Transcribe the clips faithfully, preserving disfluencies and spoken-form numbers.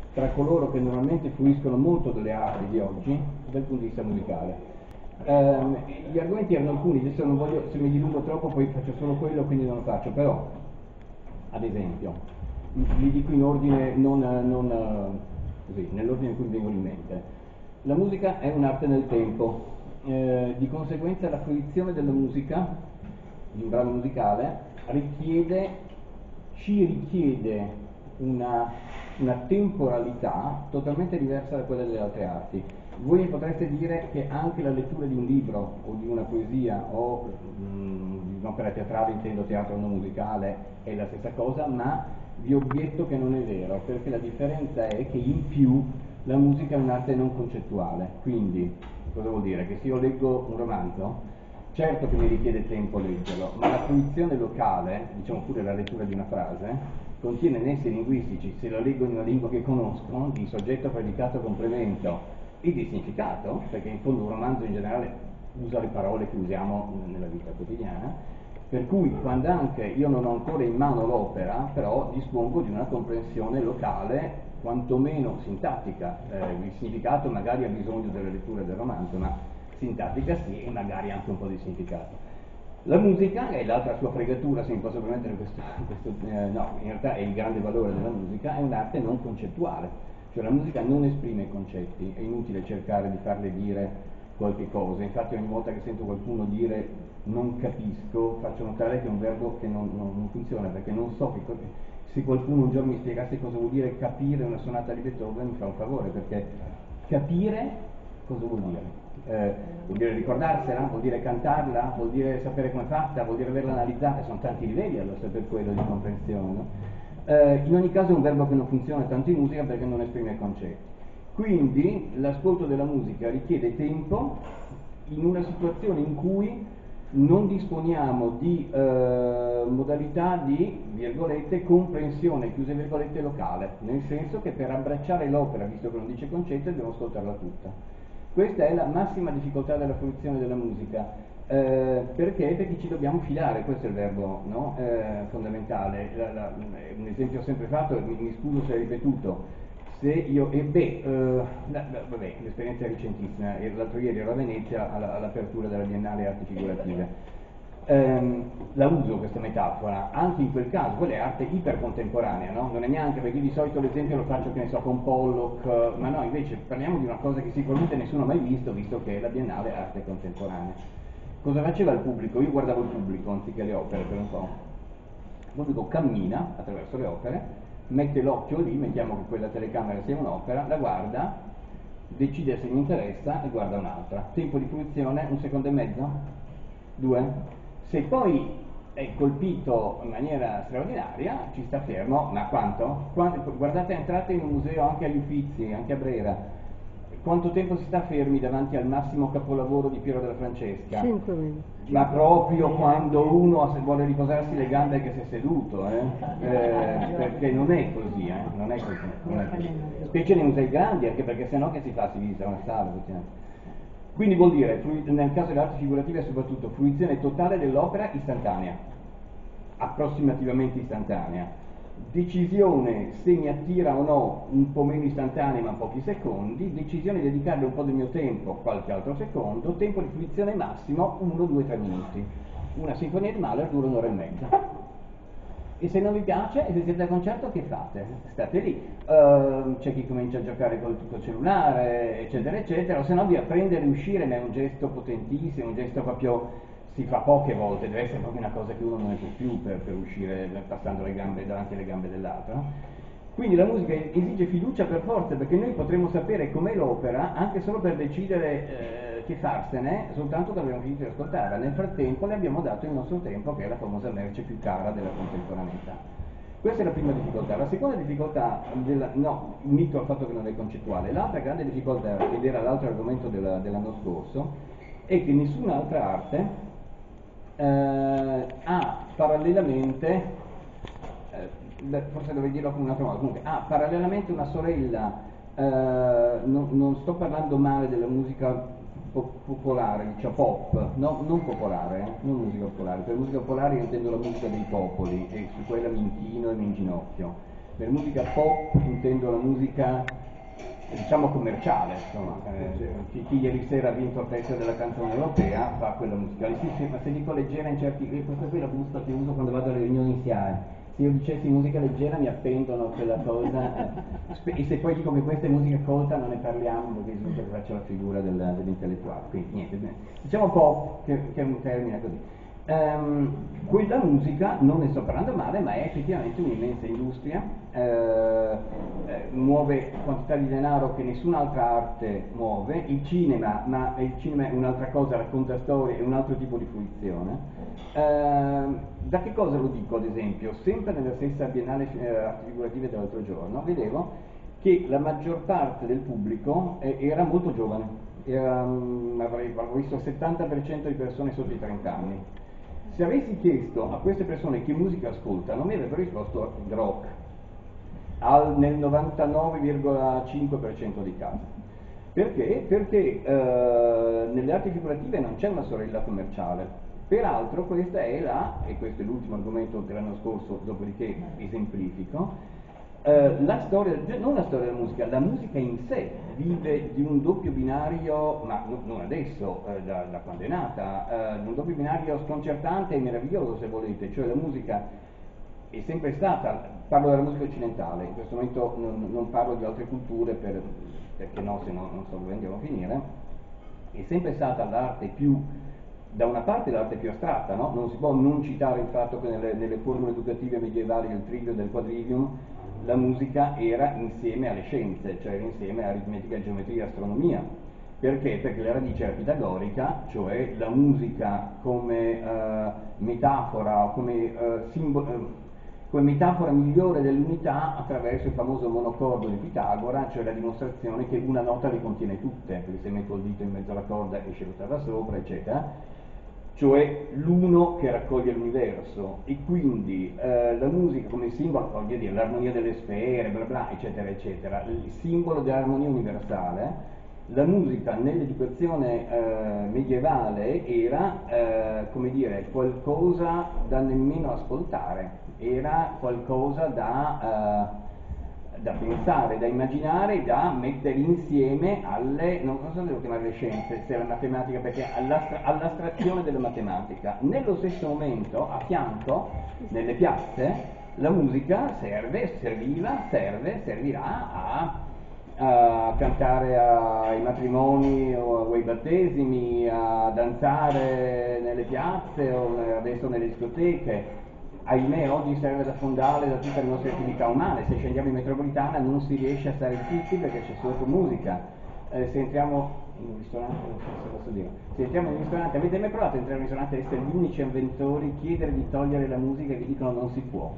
tra coloro che normalmente fruiscono molto delle arti di oggi dal punto di vista musicale. Um, gli argomenti erano alcuni, adesso non voglio, se mi dilungo troppo poi faccio solo quello, quindi non lo faccio, però ad esempio li dico in ordine non, non così, nell'ordine in cui mi vengono in mente. La musica è un'arte nel tempo, eh, di conseguenza la fruizione della musica, di un brano musicale, richiede, ci richiede una, una temporalità totalmente diversa da quella delle altre arti. Voi mi potreste dire che anche la lettura di un libro o di una poesia o mh, di un'opera teatrale, intendo teatro non musicale, è la stessa cosa, ma vi obietto che non è vero, perché la differenza è che in più la musica è un'arte non concettuale. Quindi cosa vuol dire? Che se io leggo un romanzo, certo che mi richiede tempo leggerlo, ma la fruizione locale, diciamo pure la lettura di una frase, contiene nessi linguistici, se la leggo in una lingua che conosco, di soggetto, predicato, complemento e di significato, perché in fondo un romanzo in generale usa le parole che usiamo nella vita quotidiana, per cui quando anche io non ho ancora in mano l'opera, però dispongo di una comprensione locale quantomeno sintattica, eh, il significato magari ha bisogno della lettura del romanzo, ma sintattica sì, e magari anche un po' di significato. La musica è l'altra sua fregatura, se mi posso permettere questo, questo eh, no, in realtà è il grande valore della musica, è un'arte non concettuale. Cioè la musica non esprime concetti, è inutile cercare di farle dire qualche cosa, infatti ogni volta che sento qualcuno dire non capisco, faccio notare che è un verbo che non, non, non funziona, perché non so che se qualcuno un giorno mi spiegasse cosa vuol dire capire una sonata di Beethoven mi fa un favore, perché capire cosa vuol dire? Eh, vuol dire ricordarsela, vuol dire cantarla, vuol dire sapere come è fatta, vuol dire averla analizzata, sono tanti livelli allora per quello di comprensione, no? Eh, in ogni caso è un verbo che non funziona tanto in musica perché non esprime concetti. Quindi l'ascolto della musica richiede tempo in una situazione in cui non disponiamo di eh, modalità di, virgolette, comprensione, chiuse virgolette, locale, nel senso che per abbracciare l'opera, visto che non dice concetto, dobbiamo ascoltarla tutta. Questa è la massima difficoltà della fruizione della musica. Eh, perché? Perché ci dobbiamo fidare, questo è il verbo, no? eh, fondamentale. La, la, un esempio sempre fatto, mi, mi scuso se è ripetuto, se io, e beh, eh, la, la, vabbè, l'esperienza è recentissima, l'altro ieri ero a Venezia alla, all'apertura della Biennale Arti Figurative. Eh, la uso questa metafora, anche in quel caso, quella è arte ipercontemporanea, no? Non è neanche, perché io di solito l'esempio lo faccio, che ne so, con Pollock, ma no, invece parliamo di una cosa che sicuramente nessuno ha mai visto, visto che la Biennale è arte contemporanea. Cosa faceva il pubblico? Io guardavo il pubblico anziché le opere per un po'. Il pubblico cammina attraverso le opere, mette l'occhio lì, mettiamo che quella telecamera sia un'opera, la guarda, decide se gli interessa e guarda un'altra. Tempo di fruizione un secondo e mezzo? Due? Se poi è colpito in maniera straordinaria, ci sta fermo, ma quanto? Quando, guardate, entrate in un museo anche agli Uffizi, anche a Brera, quanto tempo si sta fermi davanti al massimo capolavoro di Piero della Francesca? cinque minuti. Ma proprio quando uno vuole riposarsi le gambe che si è seduto, eh? Eh, perché non è così, eh? non è così, non è così. Specie nei musei grandi, anche perché sennò che si fa? Si visita una sala. Quindi vuol dire, nel caso delle arti figurative, soprattutto fruizione totale dell'opera istantanea, approssimativamente istantanea. Decisione se mi attira o no, un po' meno istantanea ma pochi secondi, decisione di dedicarle un po' del mio tempo, qualche altro secondo, tempo di fruizione massimo uno, due, tre minuti. Una sinfonia di Mahler dura un'ora e mezza. E se non vi piace e se siete al concerto, che fate? State lì. Uh, c'è chi comincia a giocare col, col cellulare, eccetera, eccetera, o se no vi apprendere e uscire, ma è un gesto potentissimo, un gesto proprio, si fa poche volte, deve essere proprio una cosa che uno non ne può più per, per uscire passando le gambe davanti alle gambe dell'altro, no? Quindi la musica esige fiducia per forza, perché noi potremo sapere com'è l'opera anche solo per decidere eh, che farsene soltanto quando abbiamo finito di ascoltarla. Nel frattempo le abbiamo dato il nostro tempo, che è la famosa merce più cara della contemporaneità. Questa è la prima difficoltà. La seconda difficoltà, della, no, unito al fatto che non è concettuale, l'altra grande difficoltà, ed era l'altro argomento della, dell'anno scorso, è che nessun'altra arte eh, ha parallelamente, eh, forse dovrei dirlo con un altro modo, comunque ha parallelamente una sorella, eh, non, non sto parlando male della musica po- popolare, diciamo pop, no, non popolare, eh, non musica popolare, per musica popolare io intendo la musica dei popoli e su quella mi inchino e mi inginocchio. Per musica pop intendo la musica, diciamo, commerciale, insomma. Eh, chi, chi ieri sera ha vinto il pezzo della canzone europea fa quella musicale. Sì, sì, ma se dico leggera in certi... Questa qui è la busta che uso quando vado alle riunioni S I A E. Se io dicessi musica leggera mi appendono quella cosa, eh, e se poi dico che questa è musica colta non ne parliamo perché risulta che faccio la figura del, dell'intellettuale. Quindi niente, diciamo pop, che, che è un termine così. Um, quella musica, non ne sto parlando male, ma è effettivamente un'immensa industria, eh, eh, muove quantità di denaro che nessun'altra arte muove, il cinema, ma il cinema è un'altra cosa, racconta storie, è un altro tipo di fruizione. Uh, da che cosa lo dico, ad esempio? Sempre nella stessa Biennale eh, Arti Figurative dell'altro giorno, vedevo che la maggior parte del pubblico eh, era molto giovane, era, um, avrei, avrei visto il settanta per cento di persone sotto i trenta anni. Se avessi chiesto a queste persone che musica ascoltano, mi avrebbero risposto rock, al, nel novantanove virgola cinque per cento dei casi. Perché? Perché eh, nelle arti figurative non c'è una sorella commerciale. Peraltro questa è la, e questo è l'ultimo argomento dell'anno scorso, dopodiché esemplifico, eh, la storia, non la storia della musica, la musica in sé vive di un doppio binario, ma no, non adesso, eh, da, da quando è nata, eh, di un doppio binario sconcertante e meraviglioso, se volete, cioè la musica è sempre stata, parlo della musica occidentale, in questo momento non, non parlo di altre culture per, perché no, se no non so dove andiamo a finire, è sempre stata l'arte più, da una parte l'arte più astratta, no? Non si può non citare il fatto che nelle, nelle formule educative medievali del trivium e del quadrivium la musica era insieme alle scienze, cioè insieme a aritmetica, geometria, astronomia. Perché? Perché la radice era pitagorica, cioè la musica come uh, metafora, come, uh, simbolo, uh, come metafora migliore dell'unità attraverso il famoso monocordo di Pitagora, cioè la dimostrazione che una nota le contiene tutte, perché se metto il dito in mezzo alla corda esce l'ottava sopra, eccetera. Cioè l'uno che raccoglie l'universo, e quindi eh, la musica come simbolo, voglio dire, l'armonia delle sfere, bla bla, eccetera, eccetera, il simbolo dell'armonia universale. La musica nell'educazione eh, medievale era, eh, come dire, qualcosa da nemmeno ascoltare, era qualcosa da... Eh, da pensare, da immaginare, da mettere insieme alle, non so se devo chiamare le scienze, se è la matematica, perché all'astrazione della matematica. Nello stesso momento, a fianco, nelle piazze, la musica serve, serviva, serve, servirà a, a cantare ai matrimoni o ai battesimi, a danzare nelle piazze o adesso nelle discoteche. Ahimè, oggi serve da fondale da tutte le nostre attività umane. Se scendiamo in metropolitana non si riesce a stare zitti perché c'è sotto musica. Eh, se entriamo in un ristorante, non so se posso dire, se entriamo in un ristorante, avete mai provato a entrare in un ristorante e essere gli unici avventori, chiedere di togliere la musica e vi dicono non si può?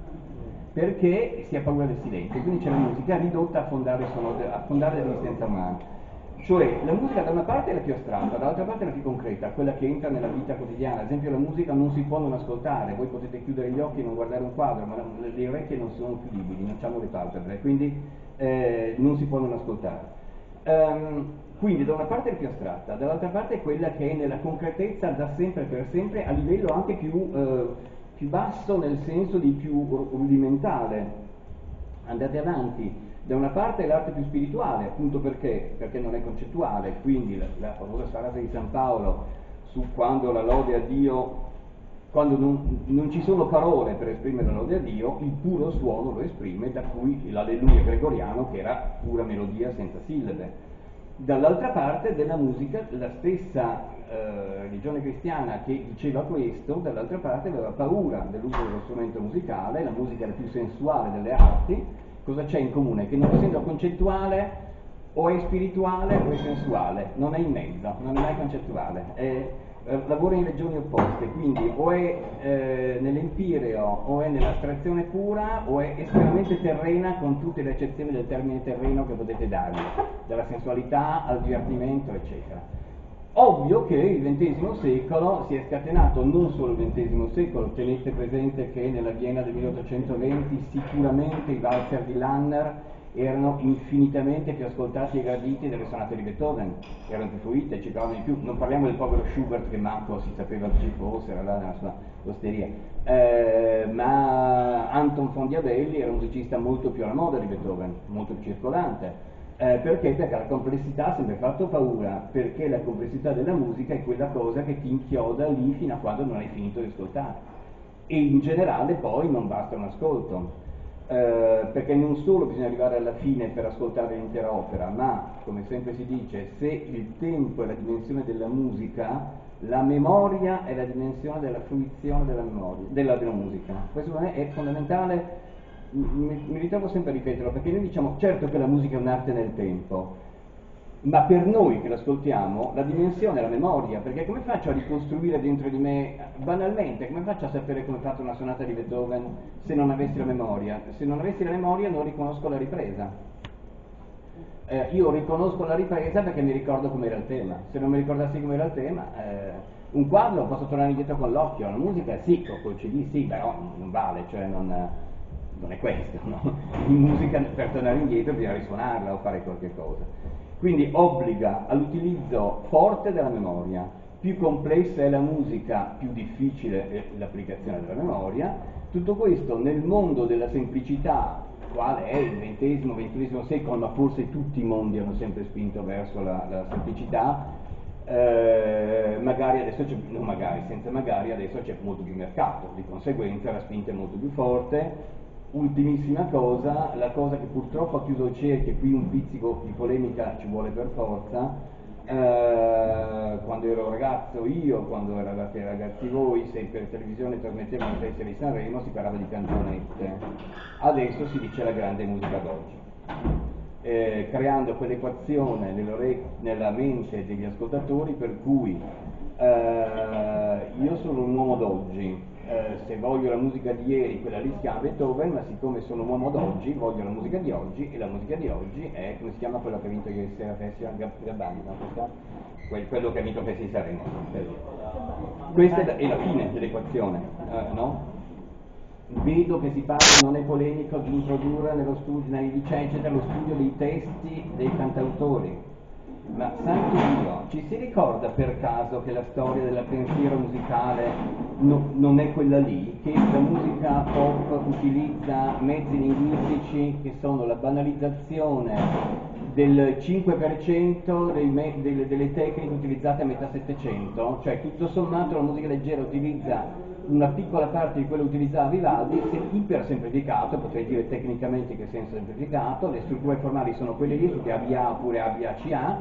Perché si ha paura del silenzio, quindi c'è la musica ridotta a fondare, a fondare l'esistenza umana. Cioè la musica da una parte è la più astratta, dall'altra parte è la più concreta, quella che entra nella vita quotidiana. Ad esempio la musica non si può non ascoltare, voi potete chiudere gli occhi e non guardare un quadro, ma le orecchie non sono chiudibili, non hanno le palpebre, quindi eh, non si può non ascoltare. Um, quindi da una parte è la più astratta, dall'altra parte è quella che è nella concretezza da sempre per sempre, a livello anche più, eh, più basso, nel senso di più rudimentale. Andate avanti. Da una parte è l'arte più spirituale, appunto perché? Perché non è concettuale, quindi la, la famosa frase di San Paolo su quando la lode a Dio, quando non, non ci sono parole per esprimere la lode a Dio, il puro suono lo esprime, da cui l'alleluia gregoriano che era pura melodia senza sillabe. Dall'altra parte della musica, la stessa eh, religione cristiana che diceva questo, dall'altra parte aveva paura dell'uso dello strumento musicale, la musica è la più sensuale delle arti. Cosa c'è in comune? Che non essendo concettuale o è spirituale o è sensuale, non è in mezzo, non è mai concettuale, è, eh, lavora in regioni opposte, quindi o è eh, nell'empireo o è nell'astrazione pura o è estremamente terrena con tutte le eccezioni del termine terreno che potete dargli, dalla sensualità al divertimento, eccetera. Ovvio che il ventesimo secolo si è scatenato, non solo il ventesimo secolo, tenete presente che nella Vienna del milleottocentoventi sicuramente i valzer di Lanner erano infinitamente più ascoltati e graditi delle sonate di Beethoven, erano più fluide, ci piacevano di più. Non parliamo del povero Schubert che manco si sapeva chi ci fosse, era là nella sua osteria, eh, ma Anton Fondiadelli era un musicista molto più alla moda di Beethoven, molto più circolante. Eh, perché? Perché la complessità ha sempre fatto paura, perché la complessità della musica è quella cosa che ti inchioda lì fino a quando non hai finito di ascoltare. E in generale poi non basta un ascolto, eh, perché non solo bisogna arrivare alla fine per ascoltare l'intera opera, ma, come sempre si dice, se il tempo è la dimensione della musica, la memoria è la dimensione della fruizione della memoria, della, della musica. Questo per me è fondamentale. Mi, mi ritrovo sempre a ripeterlo, perché noi diciamo certo che la musica è un'arte nel tempo, ma per noi che l'ascoltiamo la dimensione è la memoria, perché come faccio a ricostruire dentro di me, banalmente, come faccio a sapere come è fatta una sonata di Beethoven se non avessi la memoria? Se non avessi la memoria non riconosco la ripresa. Eh, io riconosco la ripresa perché mi ricordo com'era il tema. Se non mi ricordassi com'era il tema, eh, un quadro posso tornare indietro con l'occhio, la musica sì, col C D sì, però non vale, cioè non... non è questo, no? In musica per tornare indietro bisogna risuonarla o fare qualche cosa. Quindi obbliga all'utilizzo forte della memoria. Più complessa è la musica, più difficile è l'applicazione della memoria. Tutto questo nel mondo della semplicità, quale è il ventesimo, ventunesimo secolo, ma forse tutti i mondi hanno sempre spinto verso la, la semplicità. Eh, magari adesso c'è, non magari, senza magari adesso c'è molto più mercato, di conseguenza la spinta è molto più forte. Ultimissima cosa, la cosa che purtroppo ha chiuso il cerchio, qui un pizzico di polemica ci vuole per forza, eh, quando ero ragazzo io, quando eravate ragazzi voi, se per televisione trasmettevano il Festival di Sanremo si parlava di canzonette, adesso si dice la grande musica d'oggi, eh, creando quell'equazione nella mente degli ascoltatori per cui eh, io sono un uomo d'oggi. Eh, se voglio la musica di ieri, quella lì si chiama Beethoven, ma siccome sono un uomo d'oggi, voglio la musica di oggi, e la musica di oggi è, come si chiama quello che ha vinto ieri sera Festival Gabbani, no? Quello che ha vinto il Festival di Sanremo. Questa è la, è la fine dell'equazione, eh, no? Vedo che si parla, non è polemico, di introdurre nello studio, nei licei, eccetera, lo studio dei testi dei cantautori. Ma santo Dio, ci si ricorda per caso che la storia del pensiero musicale no, non è quella lì, che la musica pop utilizza mezzi linguistici che sono la banalizzazione del cinque per cento dei me, delle, delle tecniche utilizzate a metà Settecento, cioè tutto sommato la musica leggera utilizza una piccola parte di quello che utilizzava Vivaldi, iper semplificato, potrei dire tecnicamente che senso semplificato, le strutture formali sono quelle lì, tutte A B A oppure A B A C A,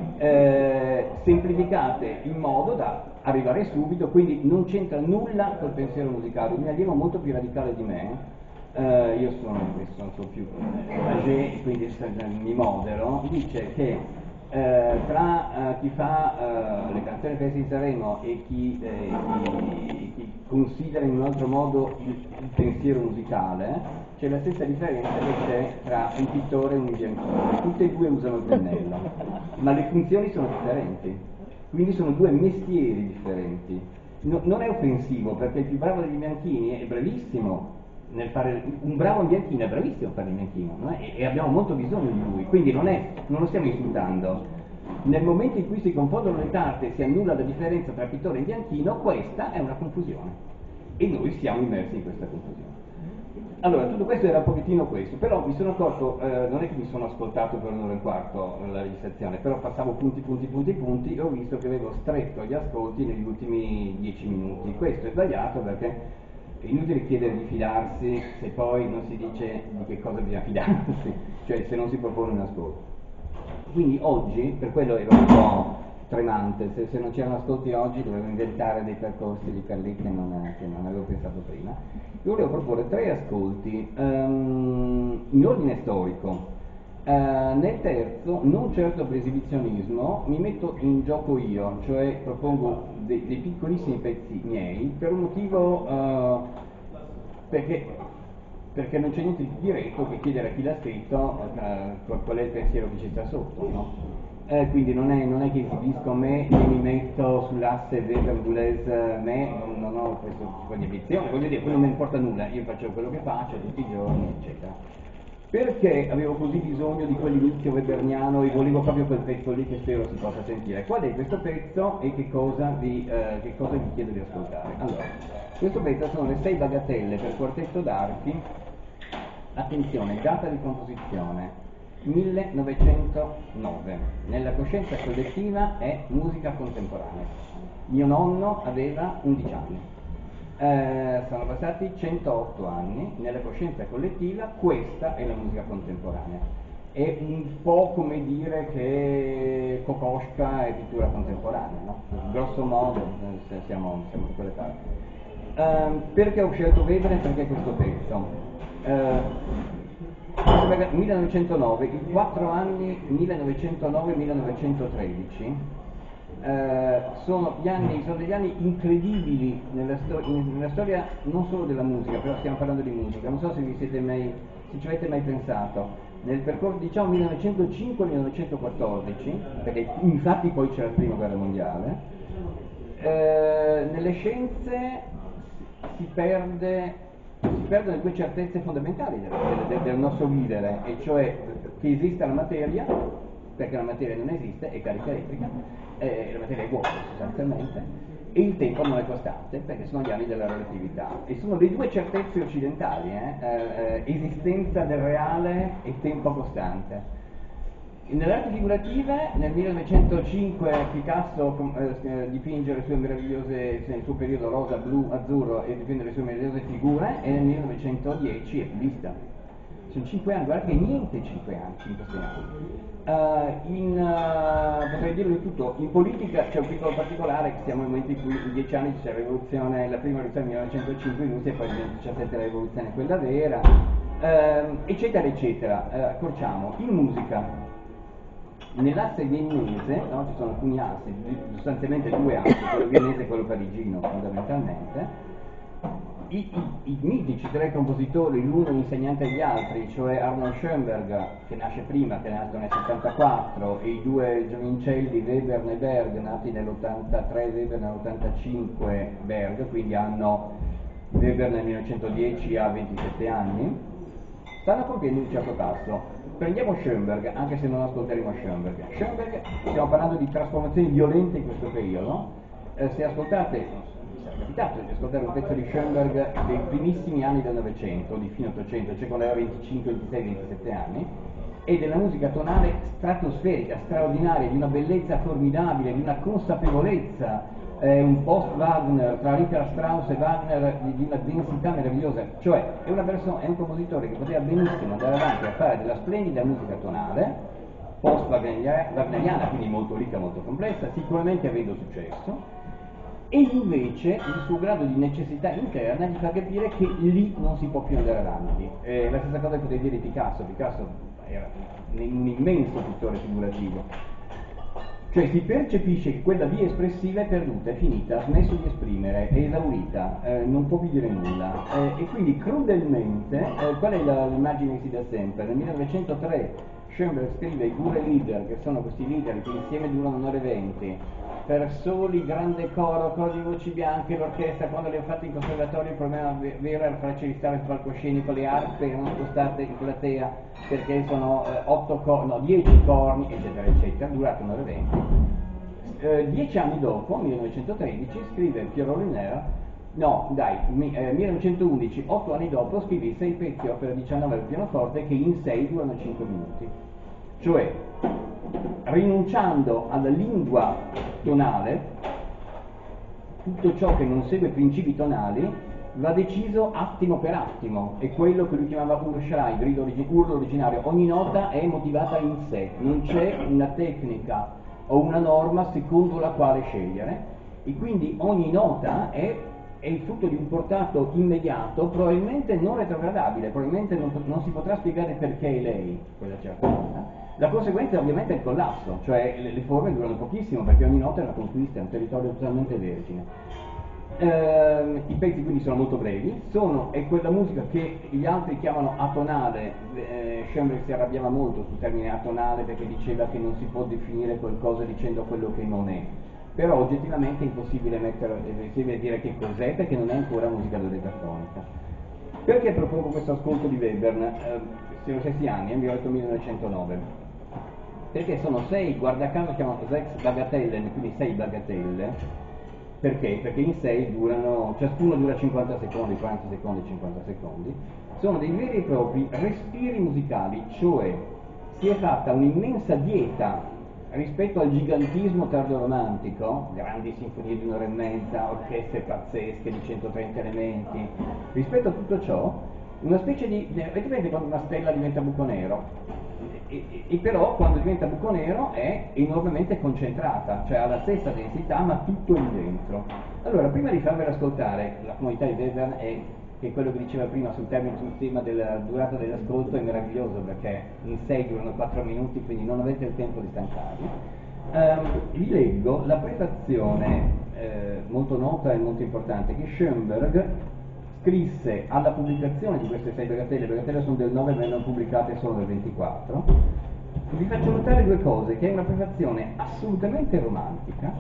eh, semplificate in modo da arrivare subito, quindi non c'entra nulla col pensiero musicale. Un allievo molto più radicale di me, eh, io sono, sono, sono più âgé, quindi mi modero, dice che Eh, tra eh, chi fa eh, le canzoni per di Sanremo e chi, eh, chi, chi considera in un altro modo il, il pensiero musicale, c'è la stessa differenza che c'è tra un pittore e un biancone. Tutte e due usano il pennello, ma le funzioni sono differenti, quindi sono due mestieri differenti. No, non è offensivo, perché il più bravo degli bianchini è bravissimo nel fare, un bravo bianchino è bravissimo a fare il bianchino, no? e, e abbiamo molto bisogno di lui, quindi non, è, non lo stiamo insultando. Nel momento in cui si confondono le carte e si annulla la differenza tra pittore e bianchino, questa è una confusione e noi siamo immersi in questa confusione. Allora, tutto questo era un pochettino questo, però mi sono accorto, eh, non è che mi sono ascoltato per un'ora e un quarto la registrazione, però passavo punti, punti, punti, punti e ho visto che avevo stretto gli ascolti negli ultimi dieci minuti. Questo è sbagliato perché è inutile chiedere di fidarsi se poi non si dice di che cosa bisogna fidarsi, cioè se non si propone un ascolto. Quindi oggi, per quello ero un po' tremante, se, se non c'erano ascolti oggi dovevo inventare dei percorsi di per lì che non, che non avevo pensato prima. Io volevo proporre tre ascolti um, in ordine storico. Uh, nel terzo, non certo per esibizionismo, mi metto in gioco io, cioè propongo dei, dei piccolissimi pezzi miei per un motivo uh, perché, perché non c'è niente di diretto che chiedere a chi l'ha scritto uh, qual è il pensiero che ci sta sotto, no? Eh, quindi non è, non è che esibisco me, né mi metto sull'asse Weber-Boulez me, non, non ho questo tipo di ambizione, voglio dire, poi non mi importa nulla, io faccio quello che faccio tutti i giorni, eccetera. Perché avevo così bisogno di quell'inizio weberniano e volevo proprio quel pezzo lì che spero si possa sentire? Qual è questo pezzo e che cosa vi, eh, che cosa vi chiedo di ascoltare? Allora, questo pezzo sono le sei bagatelle per quartetto d'archi. Attenzione, data di composizione millenovecentonove. Nella coscienza collettiva è musica contemporanea. Mio nonno aveva undici anni. Eh, sono passati centootto anni, nella coscienza collettiva questa è la musica contemporanea. È un po' come dire che Kokoschka è pittura contemporanea, no? Grosso modo se siamo, siamo da quelle parti. Eh, perché ho scelto Weber e perché questo pezzo? Eh, millenovecentonove, i quattro anni millenovecentonove millenovecentotredici eh, sono, gli anni, sono degli anni incredibili nella, sto- in, nella storia non solo della musica, però stiamo parlando di musica, non so se vi siete mai, se ci avete mai pensato, nel percorso diciamo millenovecentocinque millenovecentoquattordici, perché infatti poi c'è la prima guerra mondiale, eh, nelle scienze si perde si perdono due certezze fondamentali del, del, del nostro vivere, e cioè che esista la materia, perché la materia non esiste, è carica elettrica, eh, la materia è vuota sostanzialmente, e il tempo non è costante, perché sono gli anni della relatività. E sono le due certezze occidentali, eh, eh, esistenza del reale e tempo costante. Nelle arti figurative, nel millenovecentocinque Picasso eh, dipinge le sue meravigliose, nel suo periodo rosa, blu, azzurro, e dipinge le sue meravigliose figure, e nel millenovecentodieci è cubista. Sono cinque anni, guarda che niente cinque anni, cinque sei anni. Uh, in, uh, potrei dirlo di tutto, in politica c'è un piccolo particolare, che siamo nel momento in cui in dieci anni c'è la rivoluzione, la prima rivoluzione del millenovecentocinque in Russia, e poi nel millenovecentodiciassette la rivoluzione quella vera, uh, eccetera eccetera. Uh, accorciamo, in musica. Nell'asse viennese, no, ci sono alcuni assi, sostanzialmente due assi, quello viennese e quello parigino fondamentalmente. I, i, i mitici tre compositori, l'uno insegnante agli altri, cioè Arnold Schoenberg, che nasce prima, che è nato nel settantaquattro, e i due giovincelli Webern e Berg, nati nell'ottantatré, Webern nell'ottantacinque, Berg, quindi hanno Webern nel millenovecentodieci ha ventisette anni, stanno compiendo un certo passo. Prendiamo Schoenberg, anche se non ascolteremo Schoenberg. Schoenberg, stiamo parlando di trasformazioni violente in questo periodo. Eh, se ascoltate, mi sarà capitato di ascoltare un pezzo di Schoenberg dei primissimi anni del Novecento, di fine Ottocento, cioè quando aveva venticinque, ventisei, ventisette anni, e della musica tonale stratosferica, straordinaria, di una bellezza formidabile, di una consapevolezza, eh, un post-Wagner, tra Richard Strauss e Wagner, di, di una densità meravigliosa. Cioè è, una persona, è un compositore che poteva benissimo andare avanti a fare della splendida musica tonale, post-wagneriana, quindi molto ricca, molto complessa, sicuramente avendo successo, e invece il suo grado di necessità interna gli fa capire che lì non si può più andare avanti. Eh, la stessa cosa che potevi dire di Picasso. Picasso era un immenso pittore figurativo, cioè si percepisce che quella via espressiva è perduta, è finita, ha smesso di esprimere, è esaurita, eh, non può più dire nulla, eh, e quindi crudelmente, eh, qual è la, l'immagine che si dà sempre? Nel millenovecentotre Schoenberg scrive i Gure Lieder, che sono questi leader che insieme durano un'ora e venti, per soli, grande coro, coro di voci bianche, l'orchestra quando le ho fatte in conservatorio il problema vero era farci stare sul palcoscenico, le arpe erano spostate in platea perché sono eh, otto corni, no, dieci corni, eccetera eccetera, durato un'ora e venti. Eh, dieci anni dopo, millenovecentotredici, scrive Pierrot Lunaire, no dai, mi, eh, millenovecentoundici, otto anni dopo, scrive sei pezzi opera diciannove al pianoforte che in sei durano cinque minuti. Cioè, rinunciando alla lingua tonale, tutto ciò che non segue principi tonali va deciso attimo per attimo, è quello che lui chiamava Urschrei, grido origi- urlo originario. Ogni nota è motivata in sé, non c'è una tecnica o una norma secondo la quale scegliere, e quindi ogni nota è, è il frutto di un portato immediato, probabilmente non retrogradabile, probabilmente non, non si potrà spiegare perché è lei quella certa nota. La conseguenza è ovviamente il collasso, cioè le, le forme durano pochissimo perché ogni nota è una conquista, è un territorio totalmente vergine. Eh, I pezzi quindi sono molto brevi, sono, è quella musica che gli altri chiamano atonale. eh, Schoenberg si arrabbiava molto sul termine atonale perché diceva che non si può definire qualcosa dicendo quello che non è, però oggettivamente è impossibile mettere, è impossibile dire che cos'è perché non è ancora musica dodecatonica. Perché propongo questo ascolto di Webern? Eh, siano stessi anni, eh, vi ho detto millenovecentonove, perché sono sei, guarda caso chiamano sechs Bagatellen, quindi sei bagatelle. Perché? Perché in sei durano, ciascuno dura cinquanta secondi, quaranta secondi, cinquanta secondi, sono dei veri e propri respiri musicali, cioè si è fatta un'immensa dieta rispetto al gigantismo tardoromantico, grandi sinfonie di un'ora e mezza, orchestre pazzesche di centotrenta elementi, rispetto a tutto ciò, una specie di, avete presente quando una stella diventa buco nero? E, e, e però quando diventa buco nero è enormemente concentrata, cioè ha la stessa densità ma tutto lì dentro. Allora, prima di farvela ascoltare, la comunità di Webern è che quello che diceva prima sul termine sul tema della durata dell'ascolto è meraviglioso, perché in sei durano quattro minuti, quindi non avete il tempo di stancarvi. Um, vi leggo la prefazione eh, molto nota e molto importante che Schoenberg scrisse alla pubblicazione di queste sei bagatelle. Le bagatelle sono del nove, vennero pubblicate solo del ventiquattro. Vi faccio notare due cose: che è una prefazione assolutamente romantica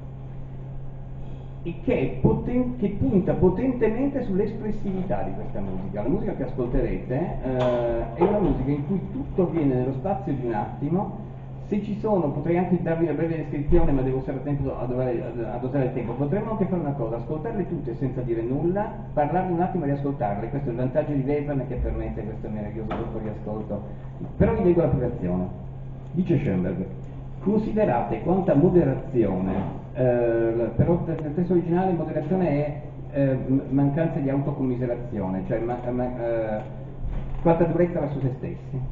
e che, poten- che punta potentemente sull'espressività di questa musica. La musica che ascolterete eh, è una musica in cui tutto avviene nello spazio di un attimo. Se ci sono, potrei anche darvi una breve descrizione, ma devo stare attento a dosare, a dosare il tempo. Potremmo anche fare una cosa: ascoltarle tutte senza dire nulla, parlarne un attimo e riascoltarle. Questo è il vantaggio di Webern, che permette questo meraviglioso dopo riascolto. Però vi leggo la prefazione. Dice Schoenberg: considerate quanta moderazione, eh, però nel testo originale moderazione è eh, mancanza di autocommiserazione, cioè ma, ma, eh, quanta durezza verso se stessi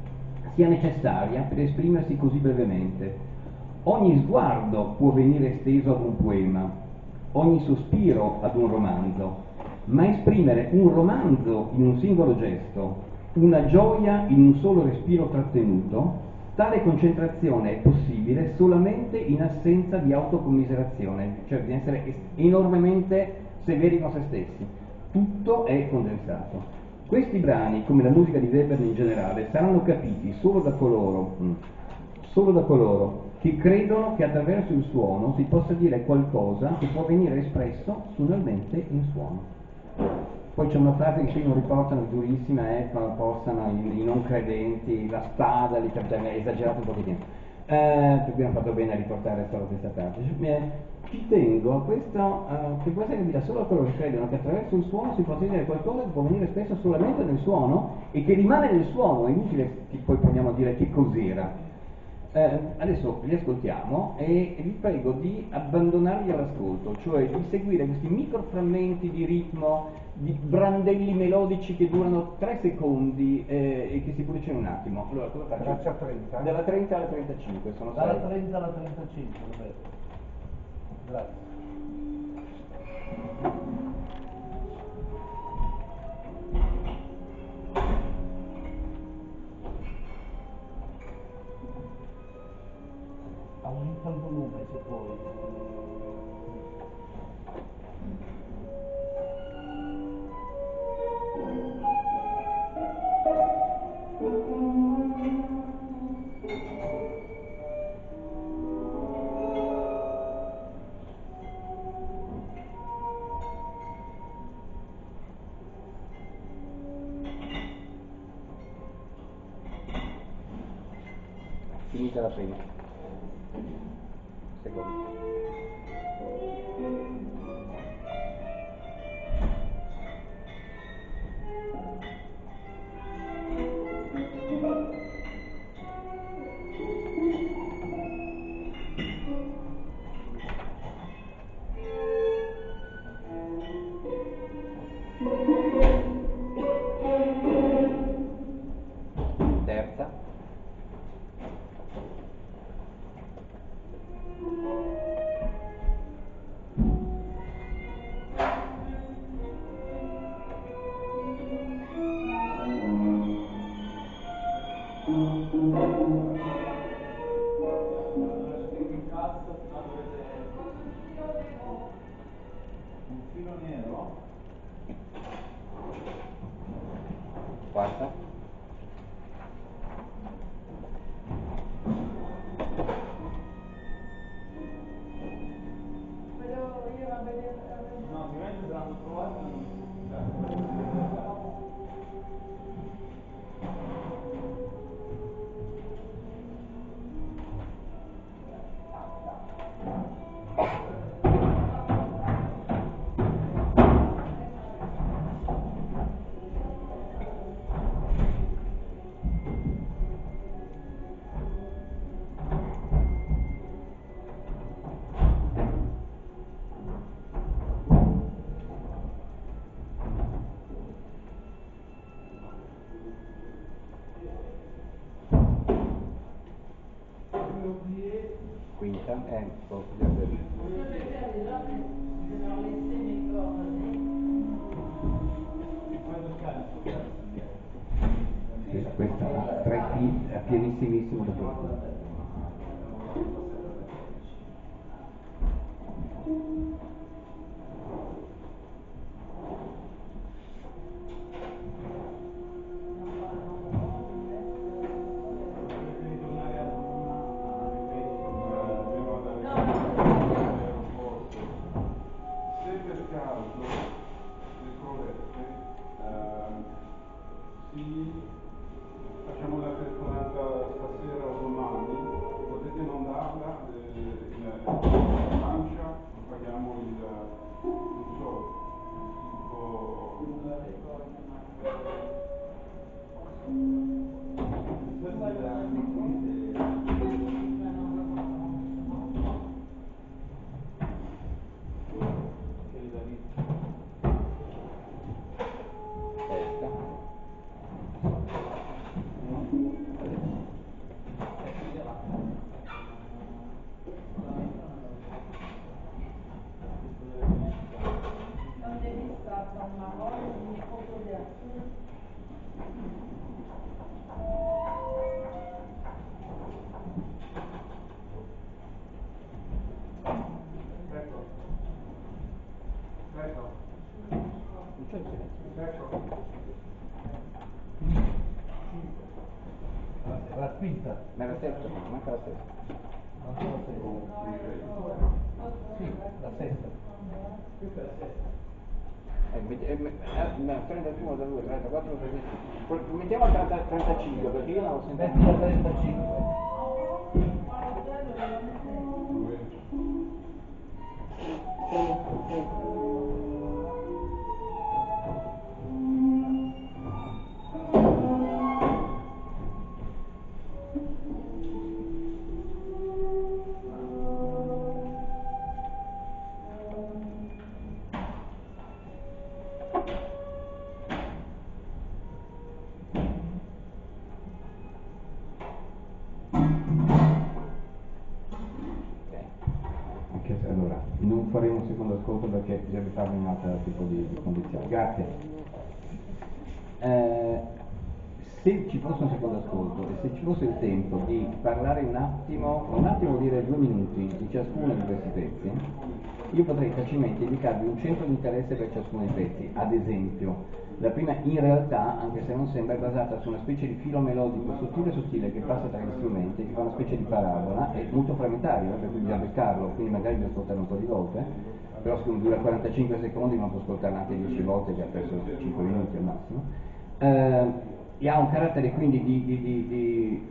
sia necessaria per esprimersi così brevemente. Ogni sguardo può venire esteso ad un poema, ogni sospiro ad un romanzo, ma esprimere un romanzo in un singolo gesto, una gioia in un solo respiro trattenuto, tale concentrazione è possibile solamente in assenza di autocommiserazione, cioè di essere enormemente severi con se stessi. Tutto è condensato. Questi brani, come la musica di Webern in generale, saranno capiti solo da coloro, solo da coloro che credono che attraverso il suono si possa dire qualcosa che può venire espresso solamente in suono. Poi c'è una frase che qui non riportano, durissima, è eh, possano i, i non credenti, la spada, li è esagerato un pochettino. Eh, abbiamo fatto bene a riportare solo questa parte. Ci tengo a questo, uh, che può essere capita solo a coloro che credono che attraverso il suono si possa dire qualcosa che può venire spesso solamente nel suono e che rimane nel suono. È inutile che poi proviamo a dire che cos'era. Eh, adesso li ascoltiamo e vi prego di abbandonarli all'ascolto, cioè di seguire questi microframmenti di ritmo, di brandelli melodici che durano tre secondi eh, e che si producono un attimo. Allora, cosa faccio? Traccia trenta? Dalla trenta alla trentacinque, sono Dalla sei. trenta alla trentacinque, vabbè. Grazie. Aumenta il volume se puoi. Finita la prima. Seconda. Terza. Un filo nero? Quarta. No, ovviamente saranno trovati. quinta, eh, posso dire. Questa ha tre P, è pianissimissimo dappertutto. Facciamo la telefonata stasera o domani, potete mandarla eh, in Francia, paghiamo il, non so, La quinta. Ma la terza, manca la sesta. Manca la sesta. Sì, la sesta. Questa è la sesta. Eh, met- eh, me- eh, no, trentuno, trentadue, trentaquattro, trentacinque. Mettiamo il trenta, trentacinque perché io non ho sentito. Metti la trentacinque. Allora, non faremo un secondo ascolto perché bisogna farlo in un altro tipo di, di condizioni. Grazie. Eh, se ci fosse un secondo ascolto e se ci fosse il tempo di parlare un attimo, un attimo vuol dire due minuti di ciascuno di questi pezzi, io potrei facilmente indicarvi un centro di interesse per ciascuno dei pezzi. Ad esempio, la prima in realtà, anche se non sembra, è basata su una specie di filo melodico sottile sottile che passa tra gli strumenti, che fa una specie di parabola, è molto frammentario, eh, per cui bisogna beccarlo, quindi magari bisogna ascoltarlo un po' di volte, però siccome dura quarantacinque secondi non può ascoltarlo anche dieci volte, che ha perso cinque minuti al massimo. Eh, e ha un carattere quindi di, di, di, di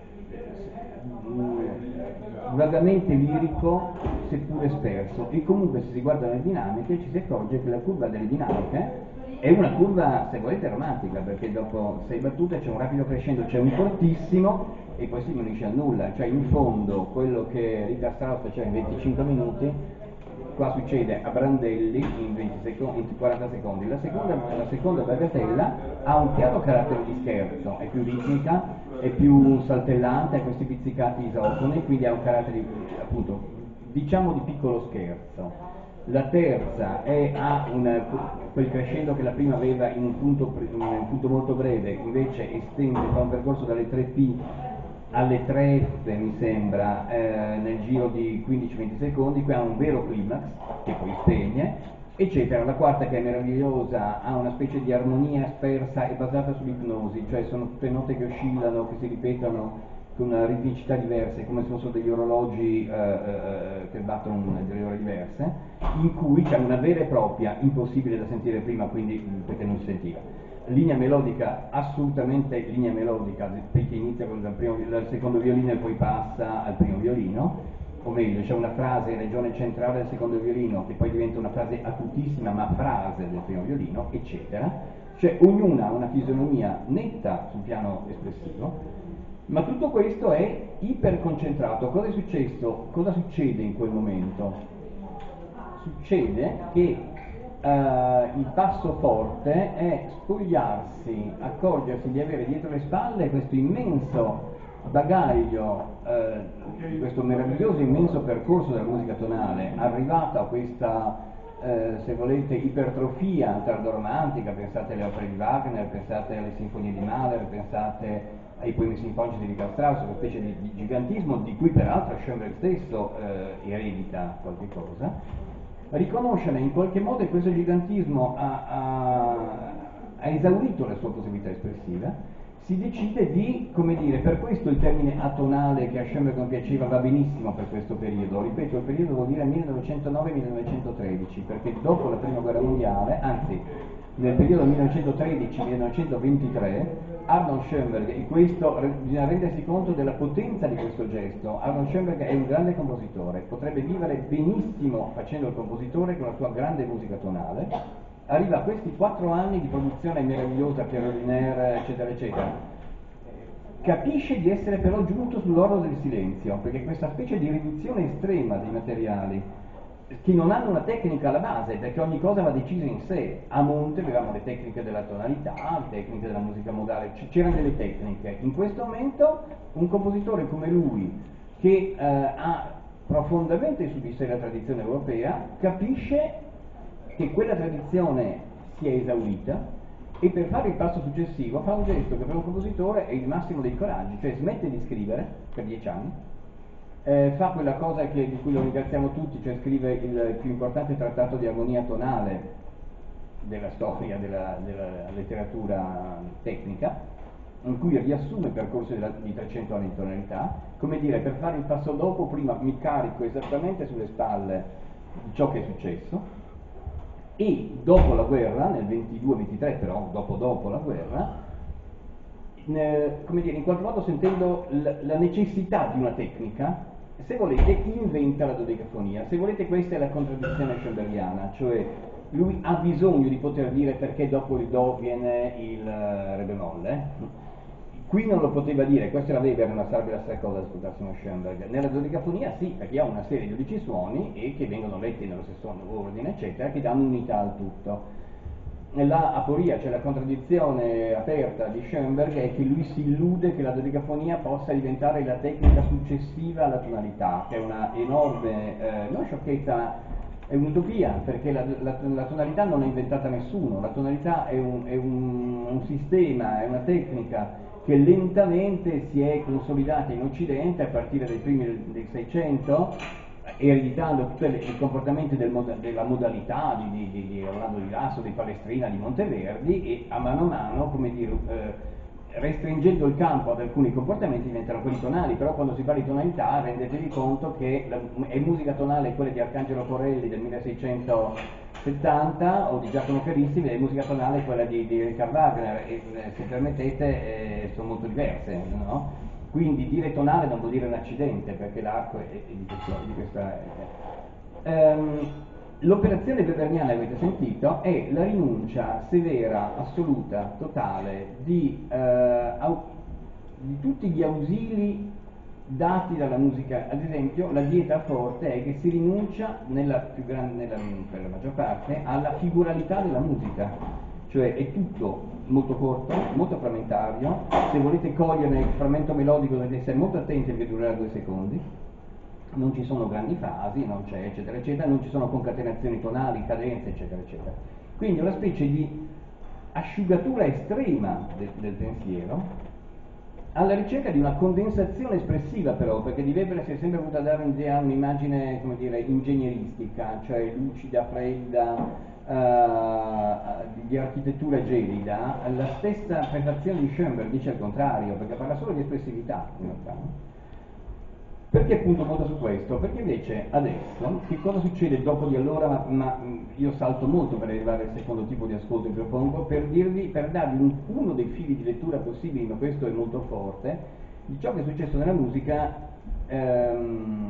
mm, vagamente lirico, seppure sperso, e comunque se si guardano le dinamiche ci si accorge che la curva delle dinamiche è una curva, se volete, romantica, perché dopo sei battute c'è un rapido crescendo, c'è un fortissimo e poi si diminuisce a nulla, cioè in fondo quello che Richard Strauss faceva in venticinque minuti, qua succede a brandelli in, venti secondi, in quaranta secondi. La seconda, la seconda bagatella ha un chiaro carattere di scherzo, è più ritmica, è più saltellante, ha questi pizzicati isotoni, quindi ha un carattere di, appunto, diciamo di piccolo scherzo. La terza è, ha una, quel crescendo che la prima aveva in un punto, in un punto molto breve, invece estende, fa un percorso dalle tre P alle tre F, mi sembra, eh, nel giro di quindici venti secondi. Qui ha un vero climax che poi spegne, eccetera. La quarta, che è meravigliosa, ha una specie di armonia spersa e basata sull'ipnosi, cioè sono tutte note che oscillano, che si ripetono con una ritmicità diversa, come se fossero degli orologi eh, eh, che battono delle ore diverse, in cui c'è una vera e propria, impossibile da sentire prima, quindi perché non si sentiva, linea melodica, assolutamente linea melodica, perché inizia con il, primo, il secondo violino e poi passa al primo violino, o meglio, c'è una frase in regione centrale del secondo violino che poi diventa una frase acutissima ma frase del primo violino, eccetera. Cioè ognuna ha una fisionomia netta sul piano espressivo, ma tutto questo è iperconcentrato. Cosa è successo? Cosa succede in quel momento? Succede che uh, il passo forte è spogliarsi, accorgersi di avere dietro le spalle questo immenso bagaglio eh, di questo meraviglioso immenso percorso della musica tonale, arrivato a questa, eh, se volete, ipertrofia tardoromantica, pensate alle opere di Wagner, pensate alle sinfonie di Mahler, pensate ai poemi sinfonici di Richard Strauss, una specie di, di gigantismo di cui peraltro Schoenberg stesso eh, eredita qualche cosa, riconoscere in qualche modo che questo gigantismo ha, ha, ha esaurito la sua possibilità espressiva, si decide di, come dire, per questo il termine atonale che a Schoenberg non piaceva va benissimo per questo periodo, ripeto, il periodo vuol dire millenovecentonove millenovecentotredici, perché dopo la prima guerra mondiale, anzi nel periodo millenovecentotredici millenovecentoventitré, Arnold Schoenberg, e questo bisogna rendersi conto della potenza di questo gesto, Arnold Schoenberg è un grande compositore, potrebbe vivere benissimo facendo il compositore con la sua grande musica tonale. Arriva a questi quattro anni di produzione meravigliosa, Pierre Ordinaire, eccetera, eccetera. Capisce di essere però giunto sull'orlo del silenzio, perché questa specie di riduzione estrema dei materiali, che non hanno una tecnica alla base, perché ogni cosa va decisa in sé. A monte avevamo le tecniche della tonalità, le tecniche della musica modale, c'erano delle tecniche. In questo momento un compositore come lui, che eh, ha profondamente su di sé la tradizione europea, capisce che quella tradizione si è esaurita e per fare il passo successivo fa un gesto che per un compositore è il massimo dei coraggi, cioè smette di scrivere per dieci anni, eh, fa quella cosa che, di cui lo ringraziamo tutti, cioè scrive il più importante trattato di armonia tonale della storia della, della letteratura tecnica, in cui riassume il percorso della, di trecento anni di tonalità, come dire, per fare il passo dopo prima mi carico esattamente sulle spalle di ciò che è successo, e dopo la guerra, nel ventidue ventitré però, dopo dopo la guerra, eh, come dire, in qualche modo sentendo l- la necessità di una tecnica, se volete inventa la dodecafonia. Se volete questa è la contraddizione schoenbergiana, cioè lui ha bisogno di poter dire perché dopo il do viene il uh, re bemolle. Qui non lo poteva dire, questo era Weber, ma sarebbe la stessa cosa ascoltarsi uno Schoenberg. Nella dodecafonia sì, perché ha una serie di dodici suoni e che vengono letti nello stesso ordine, eccetera, che danno unità al tutto. La aporia, cioè la contraddizione aperta di Schoenberg, è che lui si illude che la dodecafonia possa diventare la tecnica successiva alla tonalità, che è una enorme, eh, non sciocchezza, ma è un'utopia, perché la, la, la tonalità non è inventata nessuno, la tonalità è un, è un, un sistema, è una tecnica che lentamente si è consolidata in Occidente a partire dai primi del, del Seicento, ereditando tutti i comportamenti del moda, della modalità di, di, di, di Orlando di Lasso, di Palestrina, di Monteverdi, e a mano a mano, come dire, eh, restringendo il campo ad alcuni comportamenti diventano quelli tonali, però quando si parla di tonalità rendetevi conto che la, è musica tonale quella di Arcangelo Corelli del milleseicentosettanta o di Giacomo Carissimi, è musica tonale quella di, di Richard Wagner, e se permettete eh, sono molto diverse, no? Quindi dire tonale non vuol dire un accidente, perché l'arco è, è di, questo, di questa... Um, l'operazione weberniana, avete sentito, è la rinuncia severa, assoluta, totale di, uh, au, di tutti gli ausili dati dalla musica. Ad esempio la dieta forte è che si rinuncia, nella, più grande, nella, per la maggior parte, alla figuralità della musica. Cioè è tutto molto corto, molto frammentario, se volete cogliere il frammento melodico dovete essere molto attenti perché durerà due secondi, non ci sono grandi fasi, non c'è eccetera eccetera, non ci sono concatenazioni tonali, cadenze eccetera eccetera. Quindi una specie di asciugatura estrema de- del pensiero, alla ricerca di una condensazione espressiva però, perché di Weber si è sempre voluta dare un'immagine, come dire, ingegneristica, cioè lucida, fredda, Uh, di architettura gelida. La stessa prefazione di Schoenberg dice il contrario, perché parla solo di espressività in realtà. Perché punto molto su questo? Perché invece adesso che cosa succede dopo di allora, ma, ma io salto molto per arrivare al secondo tipo di ascolto che propongo, per dirvi, per darvi un, uno dei fili di lettura possibili, ma questo è molto forte, di ciò che è successo nella musica. ehm,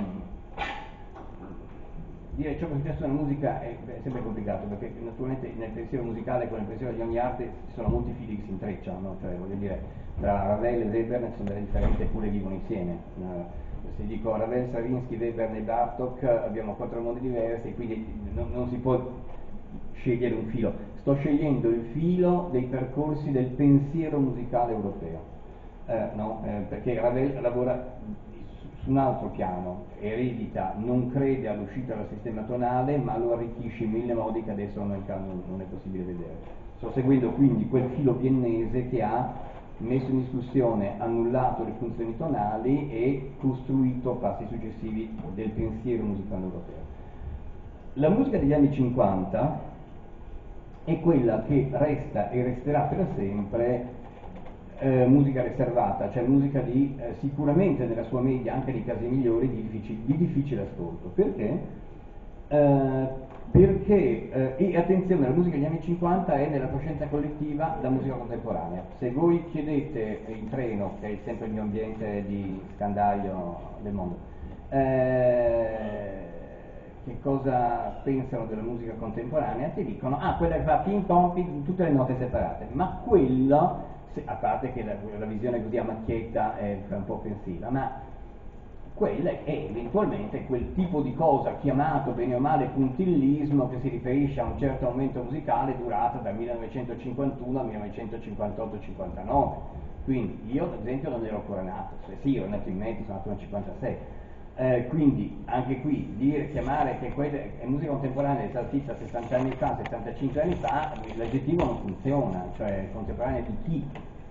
Dire ciò che è successo nella musica è, è sempre complicato, perché naturalmente nel pensiero musicale, come nel pensiero di ogni arte, ci sono molti fili che si intrecciano, no? Cioè voglio dire, tra Ravel e Weber ne sono delle differenze eppure vivono insieme. Uh, se dico Ravel, Stravinsky, Weber e Bartók abbiamo quattro modi diversi, quindi non, non si può scegliere un filo. Sto scegliendo il filo dei percorsi del pensiero musicale europeo. eh, no? eh, perché Ravel lavora su un altro piano, eredita, non crede all'uscita dal sistema tonale, ma lo arricchisce in mille modi che adesso non, non è possibile vedere. Sto seguendo quindi quel filo viennese che ha messo in discussione, annullato le funzioni tonali e costruito passi successivi del pensiero musicale europeo. La musica degli anni cinquanta è quella che resta e resterà per sempre Eh, musica riservata, cioè musica di eh, sicuramente nella sua media, anche nei casi migliori, di difficile, di difficile ascolto. Perché? Eh, perché, eh, e attenzione, la musica degli anni cinquanta è nella coscienza collettiva la musica contemporanea. Se voi chiedete in treno, che è sempre il mio ambiente di scandaglio del mondo, eh, che cosa pensano della musica contemporanea, ti dicono, ah, quella che fa ping pong, ping, tutte le note separate, ma quella, a parte che la, la visione così a macchietta è un po' offensiva, ma quella è eventualmente quel tipo di cosa chiamato bene o male puntillismo, che si riferisce a un certo momento musicale durato dal millenovecentocinquantuno al millenovecentocinquantotto cinquantanove. Quindi io ad esempio non ero ancora nato, se sì, ero nato in mezzo, sono nato nel cinquantasei. Eh, quindi anche qui dire, chiamare che quella è musica contemporanea esaltita sessanta anni fa, settantacinque anni fa, l'aggettivo non funziona, cioè contemporanea di chi?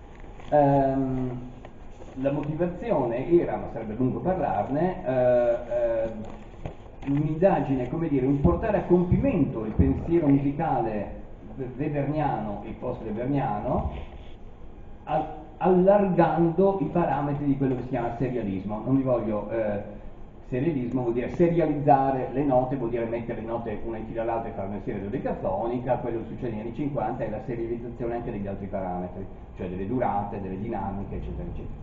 Ehm, la motivazione era, ma sarebbe lungo parlarne, eh, eh, un'indagine, come dire, un portare a compimento il pensiero musicale weberniano e post-weberniano, al, allargando i parametri di quello che si chiama serialismo. Non vi voglio... Eh, serialismo vuol dire serializzare le note, vuol dire mettere le note una in fila all'altra e fare una serie dodecafonica. Quello che succede negli anni cinquanta è la serializzazione anche degli altri parametri, cioè delle durate, delle dinamiche, eccetera, eccetera.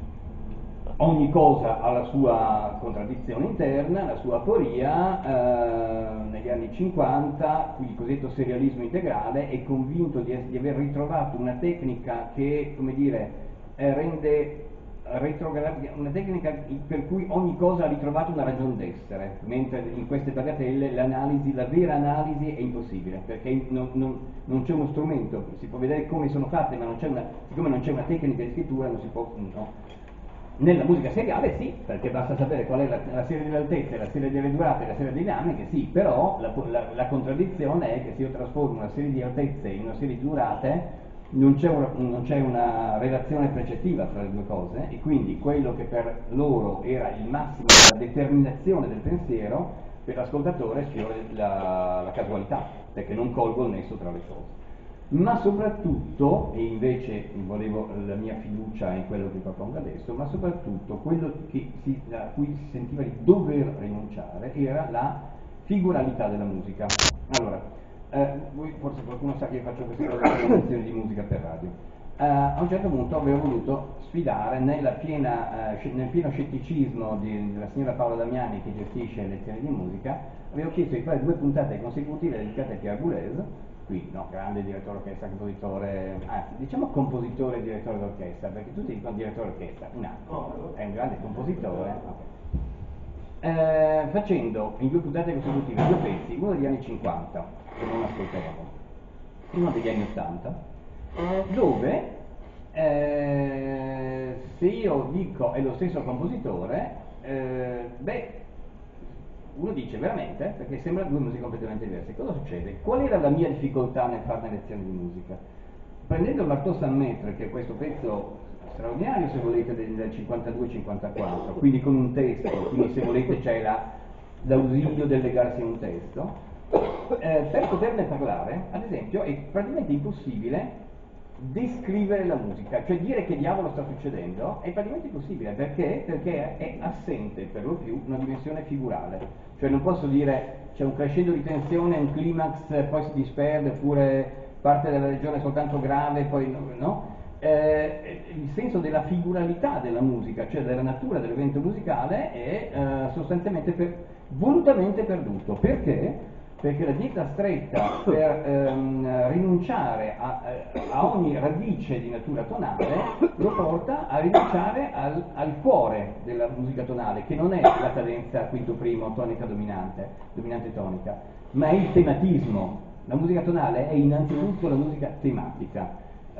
Ogni cosa ha la sua contraddizione interna, la sua aporia. Eh, negli anni cinquanta, il cosiddetto serialismo integrale è convinto di, di aver ritrovato una tecnica che, come dire, eh, rende una tecnica per cui ogni cosa ha ritrovato una ragione d'essere, mentre in queste bagatelle l'analisi, la vera analisi è impossibile, perché non, non, non c'è uno strumento, si può vedere come sono fatte, ma non c'è una, siccome non c'è una tecnica di scrittura non si può, no. Nella musica seriale sì, perché basta sapere qual è la, la serie delle altezze, la serie delle durate, la serie delle dinamiche, sì, però la, la, la contraddizione è che se io trasformo una serie di altezze in una serie di durate non c'è una, non c'è una relazione precettiva tra le due cose, e quindi quello che per loro era il massimo della determinazione del pensiero, per l'ascoltatore sfiora la, la casualità, perché non colgo il nesso tra le cose. Ma soprattutto, e invece volevo la mia fiducia in quello che propongo adesso, ma soprattutto quello che si, a cui si sentiva di dover rinunciare era la figuralità della musica. Allora, Eh, voi, forse qualcuno sa che io faccio queste cose di lezioni di musica per radio. Eh, a un certo punto avevo voluto sfidare nella piena, eh, nel pieno scetticismo di, della signora Paola Damiani, che gestisce lezioni di musica, avevo chiesto di fare due puntate consecutive dedicate a Pierre Boulez, qui no, grande direttore orchestra, compositore, anzi diciamo compositore e direttore d'orchestra, perché tutti dicono direttore d'orchestra, un altro, è un grande compositore. Okay. Eh, facendo in due puntate consecutive due pezzi, uno degli anni cinquanta, che non ascoltavamo, uno degli anni ottanta, dove eh, se io dico è lo stesso compositore, eh, beh, uno dice veramente, perché sembra due musiche completamente diverse. Cosa succede? Qual era la mia difficoltà nel fare lezioni di musica? Prendendo Marteau Saint Maître, che è questo pezzo straordinario, se volete, del cinquantadue cinquantaquattro, quindi con un testo, quindi se volete c'è la, l'ausilio del legarsi a un testo, eh, per poterne parlare, ad esempio, è praticamente impossibile descrivere la musica, cioè dire che diavolo sta succedendo è praticamente impossibile. Perché? Perché è assente per lo più una dimensione figurale, cioè non posso dire c'è un crescendo di tensione, un climax, poi si disperde, oppure parte della regione soltanto grave, poi no, no? Eh, il senso della figuralità della musica, cioè della natura dell'evento musicale, è eh, sostanzialmente per, volutamente perduto. Perché? Perché la dieta stretta per ehm, rinunciare a, a ogni radice di natura tonale lo porta a rinunciare al, al cuore della musica tonale, che non è la cadenza quinto primo tonica dominante, dominante tonica, ma è il tematismo. La musica tonale è innanzitutto la musica tematica.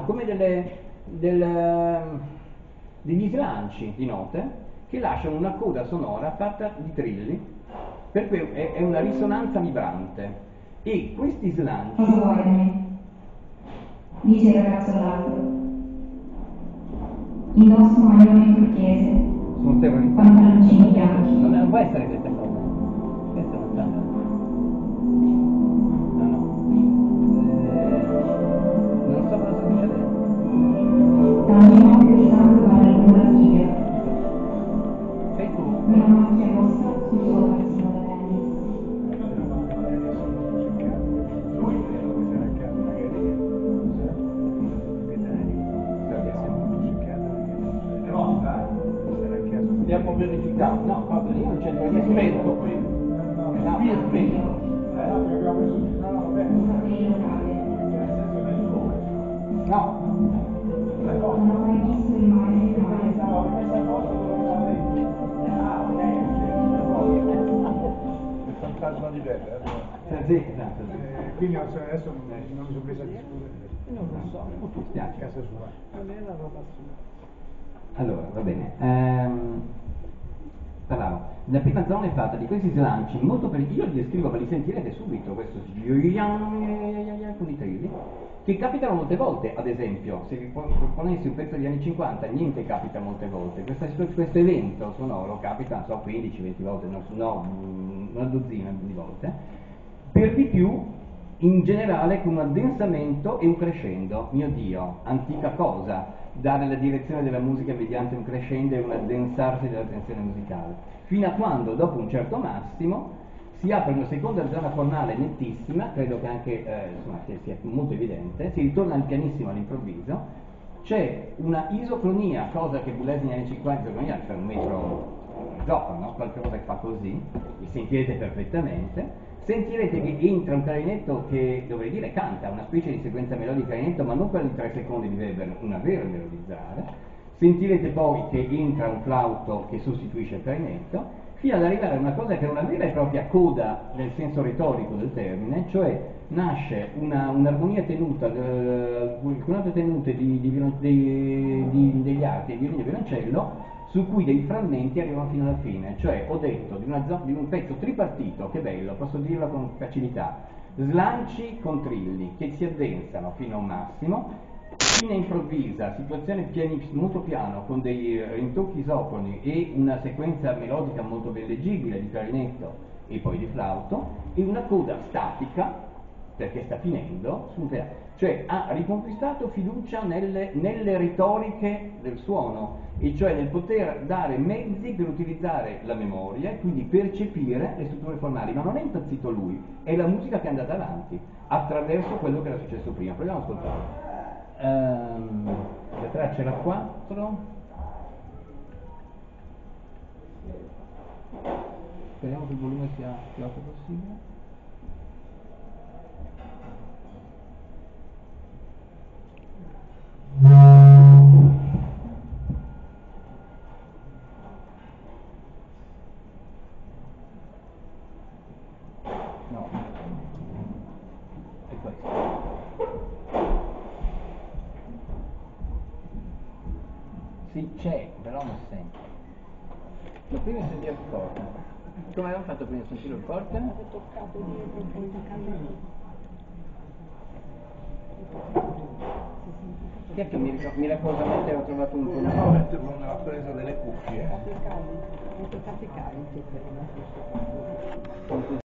hanno come delle, del, degli slanci di note che lasciano una coda sonora fatta di trilli, per cui è, è una risonanza vibrante. E questi slanci... Cosa vuoi da me? Dice il ragazzo all'altro. Indosso un maglione turchese, Sono terrorizzati. pantaloncini bianchi. Non, non può essere questa cosa. Questa non sta. No, no. Eh, non so cosa sta succedendo. Dalla mia notte di sangue va la luna figa. Sei tu? Una macchia rossa sul suo calzino da tennis. Abbiamo verificato, no, guarda, io non c'entro niente. Spento qui. No, qui è spento. No. Non ho mai visto il mare nel mare. Il fantasma di Bella. Eh, Sì, esatto. Sì. Eh, quindi adesso non, non mi sono preso a discutere. Non lo so, mi spiace. Casa sua. Allora, va bene. Ehm, parlavo. La prima zona è fatta di questi slanci molto per io li descrivo, ma li sentirete subito, questo con i trilli, che capitano molte volte. Ad esempio, se vi proponessi un pezzo degli anni cinquanta, niente capita molte volte. Questa, questo evento sonoro capita, non so, quindici venti volte, no, no, una dozzina di volte, per di più in generale con un addensamento e un crescendo. Mio Dio, antica cosa, dare la direzione della musica mediante un crescendo e un addensarsi della tensione musicale, fino a quando dopo un certo massimo si apre una seconda zona formale nettissima, credo che anche eh, insomma, che sia molto evidente, si ritorna al pianissimo all'improvviso, c'è una isocronia, cosa che Boulez negli anni cinquanta, isocronia, cioè un metro zoccolo, no? Qualcosa che fa così, li sentirete perfettamente. Sentirete che entra un clarinetto che, dovrei dire, canta, una specie di sequenza melodica clarinetto, ma non quella di tre secondi di Weber, una vera melodizzare. Sentirete poi che entra un flauto che sostituisce il clarinetto, fino ad arrivare a una cosa che è una vera e propria coda nel senso retorico del termine, cioè nasce una, un'armonia tenuta, eh, alcune tenute di, di, di, di, degli archi, di violino e violoncello, su cui dei frammenti arrivano fino alla fine. Cioè, ho detto di, una, di un pezzo tripartito, che bello, posso dirlo con facilità, slanci con trilli che si addensano fino a un massimo, fine improvvisa, situazione pianissima, molto piano, con dei rintocchi isocroni e una sequenza melodica molto ben leggibile di clarinetto e poi di flauto, e una coda statica, perché sta finendo, su un piano. Cioè ha riconquistato fiducia nelle, nelle retoriche del suono, e cioè nel poter dare mezzi per utilizzare la memoria e quindi percepire le strutture formali. Ma non è impazzito lui, è la musica che è andata avanti attraverso quello che era successo prima. Proviamo ad ascoltare. Um, la traccia era quattro. Speriamo che il volume sia più alto possibile. No, è questo. Sì, c'è, però non sento. Lo prima è sentire forte. Come avevamo fatto prima a sentire forte? Avevo toccato dietro, poi Chi è che mirac- miracolosamente ho trovato un Una punto? volta non ha preso delle cuffie. ho toccato i cavi per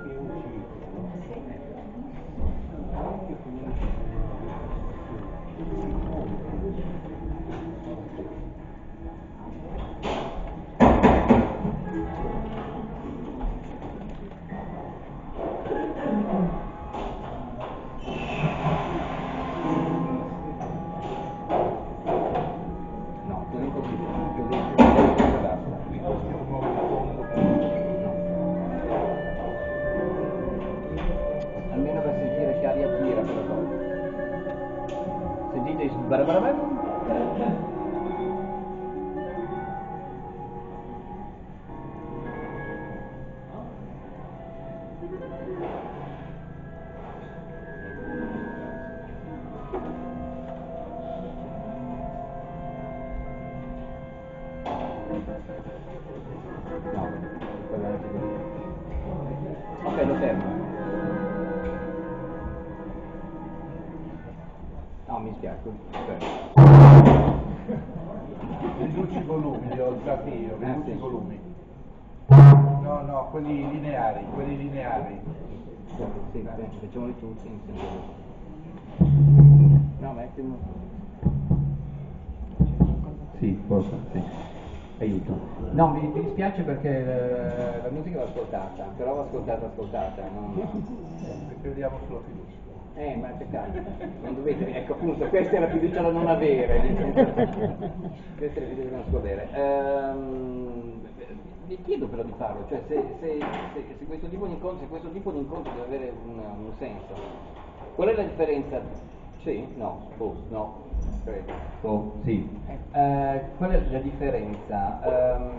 No, così così, così, così basta. Almeno per sentire che aria tira quella cosa. Sentite il barabarabam? No, quella è anche così. Ok, lo fermo. No, mi spiace, fermo. Riduci i volumi, li ho alzati io, Ah, riduci sì. i volumi. No, no, quelli lineari, quelli lineari. Sì, sì, facciamoli tutti insieme. No, metti uno. Sì, forse, sì. Aiuto. No, mi, mi dispiace perché eh, la musica va ascoltata, però va ascoltata, ascoltata. Non... Riprendiamo sulla fiducia. Eh, ma peccato, non dovete, ecco appunto, questa è la fiducia da non avere, questa è la fiducia da non avere. Ehm, vi chiedo però di farlo, cioè se, se, se, se questo tipo di incontro, se questo tipo di incontro deve avere un, un senso. Qual è la differenza? Sì? No? Oh, no? Credo. Oh, sì. Eh, qual è la differenza? Ehm,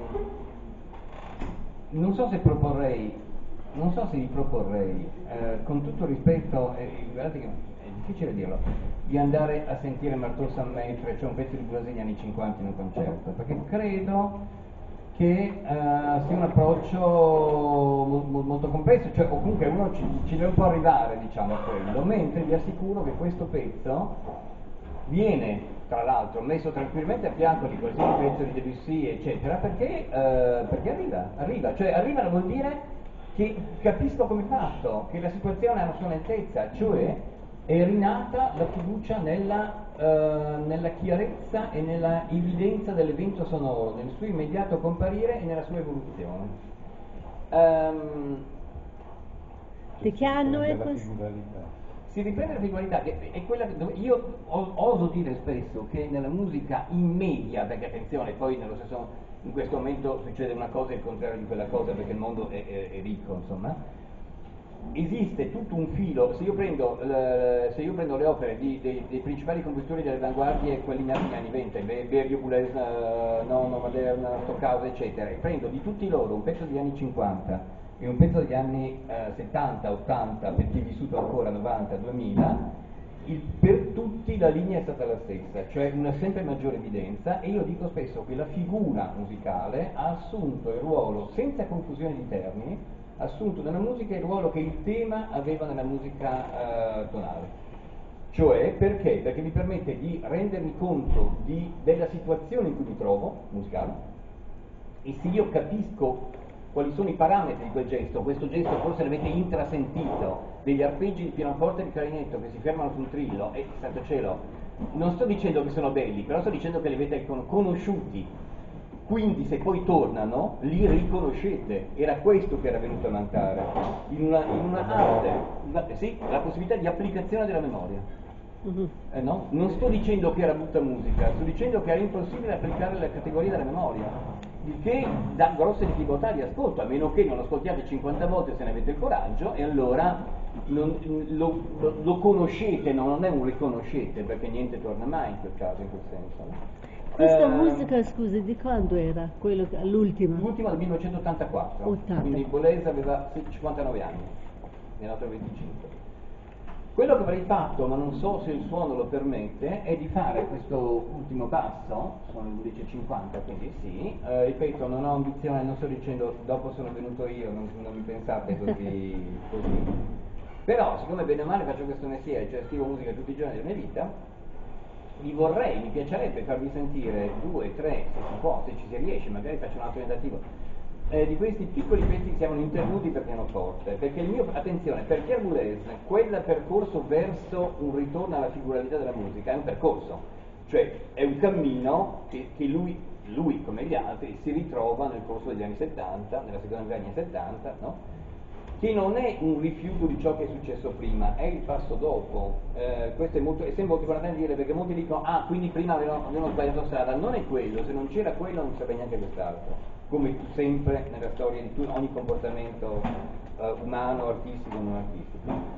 non so se proporrei Non so se vi proporrei, eh, con tutto rispetto, eh, guardate che è difficile dirlo, di andare a sentire Martò San Mestre, cioè un pezzo di Boulanger negli anni cinquanta in un concerto, perché credo che eh, sia un approccio mo- mo- molto complesso, cioè, o comunque uno ci, ci deve un po' arrivare, diciamo, a quello, mentre vi assicuro che questo pezzo viene, tra l'altro, messo tranquillamente a fianco di qualsiasi pezzo di Debussy, eccetera, perché, eh, perché arriva, arriva, cioè arriva vuol dire che capisco come è fatto, che la situazione ha una sua nettezza, cioè è rinata la fiducia nella, eh, nella chiarezza e nella evidenza dell'evento sonoro, nel suo immediato comparire e nella sua evoluzione. Um, Di che anno è questo? Si riprende la figuralità, che è quella che dove io oso dire spesso che nella musica in media, perché attenzione, poi nello stesso, in questo momento succede una cosa e il contrario di quella cosa, perché il mondo è, è, è ricco, insomma, esiste tutto un filo, se io prendo, eh, se io prendo le opere di, dei, dei principali compositori delle avanguardie, quelli nati negli anni venti, Berio, Boulez, eh, Nono, Maderna, Stockhausen, eccetera, e prendo di tutti loro un pezzo degli anni cinquanta e un pezzo degli anni eh, settanta, ottanta, per chi è vissuto ancora novanta, duemila, il, per tutti la linea è stata la stessa, cioè una sempre maggiore evidenza, e io dico spesso che la figura musicale ha assunto il ruolo, senza confusione di termini, ha assunto nella musica il ruolo che il tema aveva nella musica eh, tonale. Cioè, perché? Perché mi permette di rendermi conto di, della situazione in cui mi trovo, musicale, e se io capisco quali sono i parametri di quel gesto, questo gesto forse l'avete intrasentito, degli arpeggi di pianoforte e di clarinetto che si fermano sul trillo, e santo cielo, non sto dicendo che sono belli, però sto dicendo che li avete conosciuti, quindi se poi tornano li riconoscete. Era questo che era venuto a mancare in una, in una arte, una, sì, la possibilità di applicazione della memoria. Eh, no? Non sto dicendo che era brutta musica, sto dicendo che era impossibile applicare la categoria della memoria, il che dà grosse difficoltà di ascolto, a meno che non lo ascoltiate cinquanta volte se ne avete il coraggio, e allora non, lo, lo, lo conoscete, no? Non è un riconoscete, perché niente torna mai in quel caso, in quel senso. No? Questa Eh, musica, scusi, di quando era? Quello che, l'ultima? L'ultima del millenovecentottantaquattro, ottanta. Quindi Boulez aveva cinquantanove anni, ne ha dato venticinque. Quello che avrei fatto, ma non so se il suono lo permette, è di fare questo ultimo passo, sono le undici e cinquanta, quindi sì, eh, ripeto, non ho ambizione, non sto dicendo dopo sono venuto io, non, non mi pensate così, così. Però, siccome bene o male faccio questo mestiere, cioè scrivo musica tutti i giorni della mia vita, vi vorrei, mi piacerebbe farvi sentire due, tre, se si può, se ci si riesce, magari faccio un altro tentativo, eh, di questi piccoli pezzi che si chiamano interludi per pianoforte, perché il mio, attenzione, per Pierre Boulez, quel percorso verso un ritorno alla figuralità della musica è un percorso, cioè è un cammino che, che lui, lui come gli altri si ritrova nel corso degli anni settanta, nella seconda metà degli anni settanta, no? Che non è un rifiuto di ciò che è successo prima, è il passo dopo. Eh, questo è, molto, è sempre molto importante dire, perché molti dicono ah, quindi prima avevano, avevano sbagliato strada. Non è quello, se non c'era quello non sarebbe neanche quest'altro, come sempre nella storia di tu, ogni comportamento eh, umano, artistico o non artistico.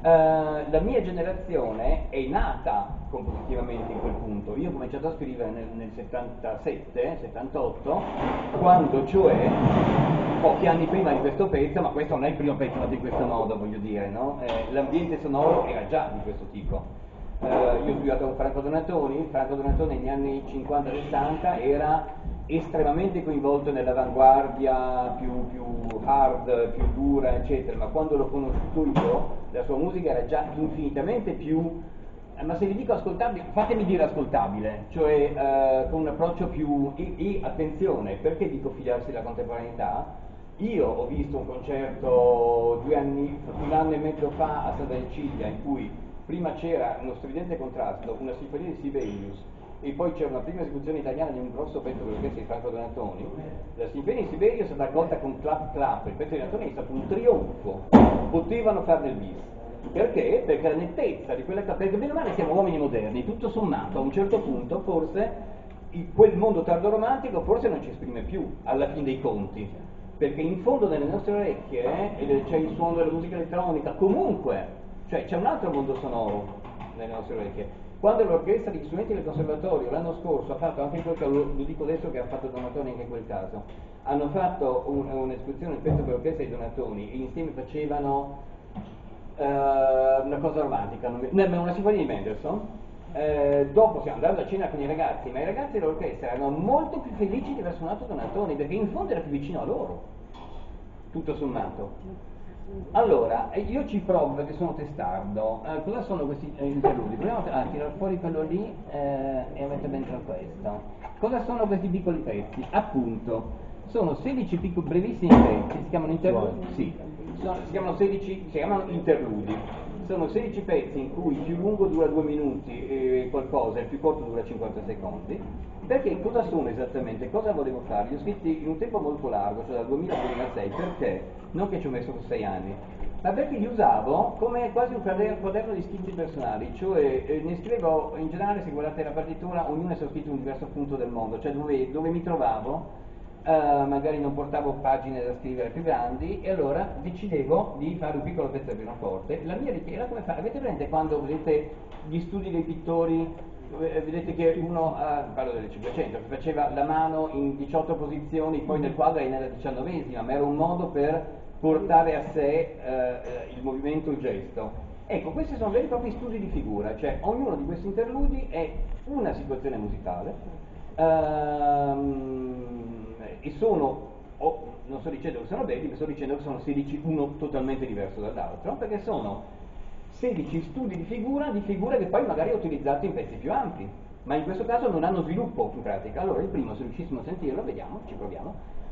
Uh, la mia generazione è nata compositivamente in quel punto. Io ho cominciato a scrivere nel, nel settantasette settantotto, quando cioè pochi anni prima di questo pezzo, ma questo non è il primo pezzo fatto in questo modo, voglio dire, no? Eh, l'ambiente sonoro era già di questo tipo. Uh, io ho studiato con Franco Donatoni, Franco Donatoni negli anni cinquanta sessanta era estremamente coinvolto nell'avanguardia più, più hard, più dura, eccetera, ma quando l'ho conosciuto io, la sua musica era già infinitamente più, eh, ma se vi dico ascoltabile, fatemi dire ascoltabile, cioè eh, con un approccio più, e, e attenzione, perché dico fidarsi della contemporaneità? Io ho visto un concerto due anni, un anno e mezzo fa a Santa Cecilia, in cui prima c'era uno stridente contrasto, una sinfonia di Sibelius, e poi c'è una prima esecuzione italiana di un grosso pezzo dell'orchestra di Franco Donatoni. La sinfonia di Siberio è stata accolta con clap clap, il pezzo di Donatoni è stato un trionfo, potevano farne il bis. Perché? Perché la nettezza di quella clap, perché bene o male siamo uomini moderni, tutto sommato a un certo punto forse il, quel mondo tardoromantico forse non ci esprime più alla fin dei conti, perché in fondo nelle nostre orecchie eh, c'è il suono della musica elettronica, comunque, cioè c'è un altro mondo sonoro nelle nostre orecchie. Quando l'orchestra di strumenti del conservatorio l'anno scorso ha fatto anche quel caso, lo dico adesso che ha fatto Donatoni anche in quel caso, hanno fatto un, un'esposizione, un pezzo per l'orchestra di Donatoni, e insieme facevano uh, una cosa romantica, non mi, no, una sinfonia di Mendelssohn. Eh, dopo siamo andati a cena con i ragazzi, ma i ragazzi dell'orchestra erano molto più felici di aver suonato Donatoni, perché in fondo era più vicino a loro, tutto sommato. Allora, io ci provo perché sono testardo. Eh, cosa sono questi eh, interludi? Proviamo a tirare fuori quello lì eh, e a mettere dentro questo. Cosa sono questi piccoli pezzi? Appunto, sono sedici piccoli, brevissimi pezzi, si chiamano interludi? Sì, sono, si chiamano sedici, si chiamano interludi. Sono sedici pezzi in cui il più lungo dura due minuti e qualcosa, il più corto dura cinquanta secondi. Perché cosa sono esattamente? Cosa volevo fare? Li ho scritti in un tempo molto largo, cioè dal duemila al duemilasei, perché? Non che ci ho messo sei anni, ma perché li usavo come quasi un quaderno, quaderno di schizzi personali, cioè eh, ne scrivevo, in generale se guardate la partitura, ognuno è scritto in un diverso punto del mondo, cioè dove, dove mi trovavo Uh, magari non portavo pagine da scrivere più grandi e allora decidevo di fare un piccolo pezzo di pianoforte. La mia richiesta era come fare, avete presente quando vedete gli studi dei pittori, eh, vedete che uno, uh, parlo del Cinquecento, che faceva la mano in diciotto posizioni, poi nel quadro è nella diciannovesima, ma era un modo per portare a sé uh, il movimento, il gesto. Ecco, questi sono veri e propri studi di figura, cioè ognuno di questi interludi è una situazione musicale. Uh, e sono, oh, non sto dicendo che sono belli, ma sto dicendo che sono sedici, uno totalmente diverso dall'altro, perché sono sedici studi di figura, di figure che poi magari ho utilizzato in pezzi più ampi, ma in questo caso non hanno sviluppo in pratica. Allora il primo, se riuscissimo a sentirlo, vediamo, ci proviamo,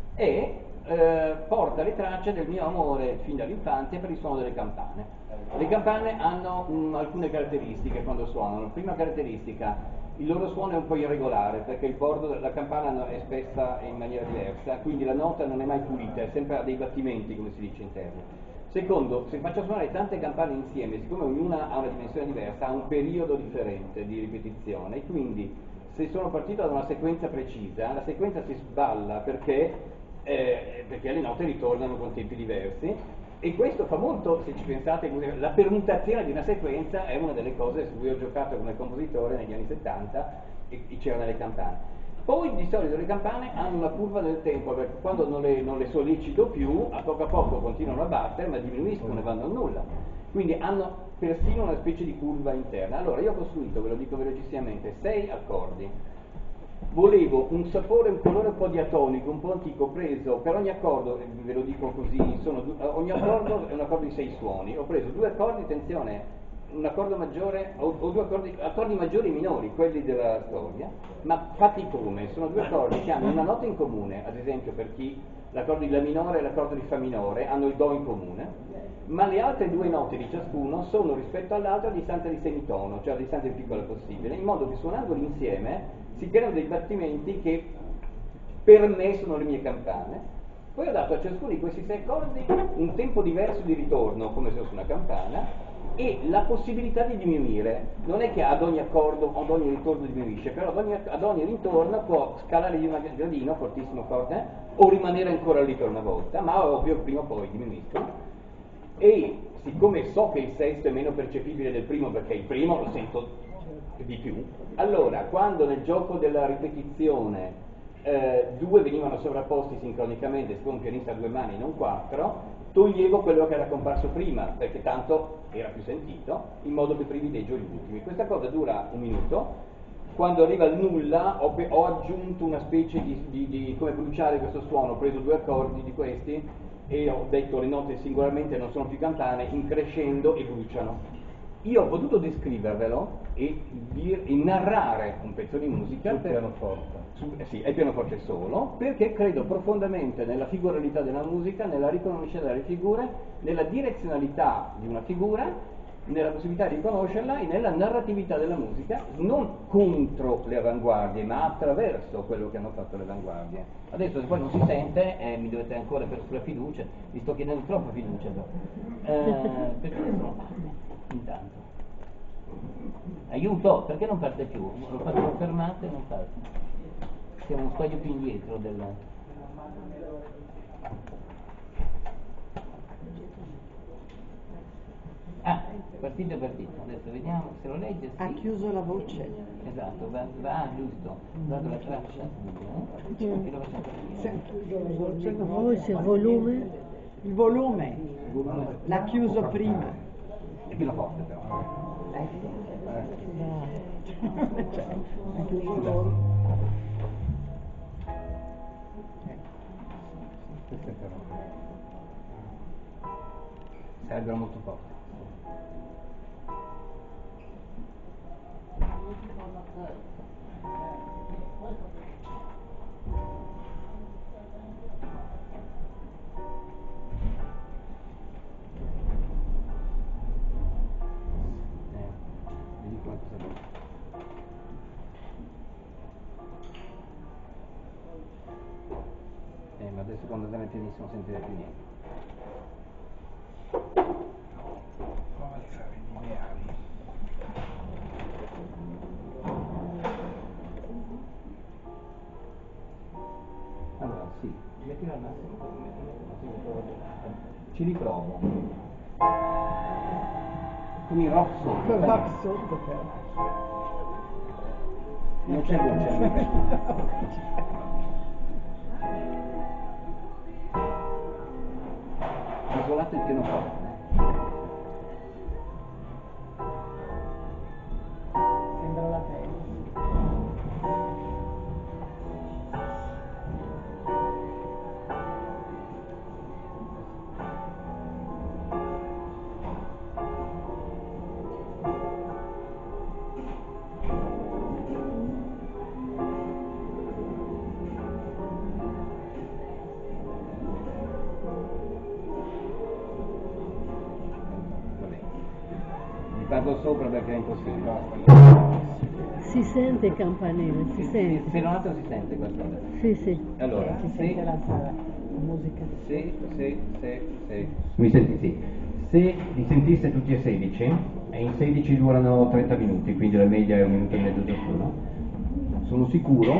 è eh, porta le tracce del mio amore fin dall'infanzia per il suono delle campane. Le campane hanno um, alcune caratteristiche quando suonano. Prima caratteristica: il loro suono è un po' irregolare, perché il bordo della campana è spessa in maniera diversa, quindi la nota non è mai pulita, è sempre a dei battimenti, come si dice in termini. Secondo, se faccio suonare tante campane insieme, siccome ognuna ha una dimensione diversa, ha un periodo differente di ripetizione, e quindi se sono partito da una sequenza precisa, la sequenza si sballa perché, eh, perché le note ritornano con tempi diversi. E questo fa molto, se ci pensate, la permutazione di una sequenza è una delle cose su cui ho giocato come compositore negli anni settanta, e, e c'erano le campane. Poi di solito le campane hanno una curva nel tempo, perché quando non le, non le sollecito più, a poco a poco continuano a battere, ma diminuiscono e vanno a nulla. Quindi hanno persino una specie di curva interna. Allora io ho costruito, ve lo dico velocissimamente, sei accordi. Volevo un sapore, un colore un po' diatonico, un po' antico, preso per ogni accordo, ve lo dico così, sono du- ogni accordo è un accordo di sei suoni. Ho preso due accordi, attenzione, un accordo maggiore o, o due accordi, accordi maggiori e minori, quelli della storia, ma fatti come? Sono due accordi che hanno una nota in comune, ad esempio per chi l'accordo di La minore e l'accordo di Fa minore hanno il Do in comune, ma le altre due note di ciascuno sono rispetto all'altra a distanza di semitono, cioè a distanza più piccola possibile, in modo che suonandoli insieme si creano dei battimenti che per me sono le mie campane. Poi ho dato a ciascuno di questi sei accordi un tempo diverso di ritorno, come se fosse una campana, e la possibilità di diminuire. Non è che ad ogni accordo, ad ogni ritorno diminuisce, però ad ogni, ad ogni ritorno può scalare di un gradino, fortissimo, forte, eh? o rimanere ancora lì per una volta, ma ovvio prima o poi diminuiscono. E siccome so che il sesto è meno percepibile del primo, perché il primo lo sento di più, allora quando nel gioco della ripetizione eh, due venivano sovrapposti sincronicamente, siccome un pianista ha due mani non quattro, toglievo quello che era comparso prima, perché tanto era più sentito, in modo che privilegio gli ultimi. Questa cosa dura un minuto. Quando arriva al nulla ho, ho aggiunto una specie di, di, di come bruciare questo suono, ho preso due accordi di questi e ho detto le note singolarmente non sono più campane, increscendo e bruciano. Io ho potuto descrivervelo e, dir, e narrare un pezzo di musica sul per, pianoforte. Su, eh sì, è pianoforte solo, perché credo profondamente nella figuralità della musica, nella riconoscenza delle figure, nella direzionalità di una figura, nella possibilità di riconoscerla e nella narratività della musica, non contro le avanguardie, ma attraverso quello che hanno fatto le avanguardie. Adesso se poi non si sente, eh, mi dovete ancora per sulla fiducia, vi sto chiedendo troppa fiducia, eh, perché sono fatte? Intanto aiuto, perché non parte più? Lo faccio fermate e non parte, siamo un squaglio più indietro della... ah, partito partito, adesso vediamo se lo legge. Sì. Ha chiuso la voce. Esatto, va, va giusto, guarda la traccia eh? Mm. E lo facciamo Si partire. è chiuso la voce, la voce, il volume. Il volume l'ha chiuso prima. È più forte però. Cioè, ha chiuso loro. Queste però sarebbero molto forti. Vedi quanto sarebbe. Eh, ma adesso quando andrà pianissimo non sentirà più niente. Può alzare i lineari. Allora, sì, mettila al massimo, così metto- ci riprovo. Con il rock sotto. Con il dai. rock sotto però. Non c'è luce. Isolate il pianoforte. Sembra la testa. Vabbè. Vi parlo sopra perché è impossibile. Si sente il campanile, si Se sente. se non altro si sente qualcosa. Sì, sì. Allora, Si se, sente la sala, la musica. se, se, se, se. Mi senti? Sì. Se li sentisse tutti e sedici, e in sedici durano trenta minuti, quindi la media è un minuto e mezzo ciascuno, sono sicuro,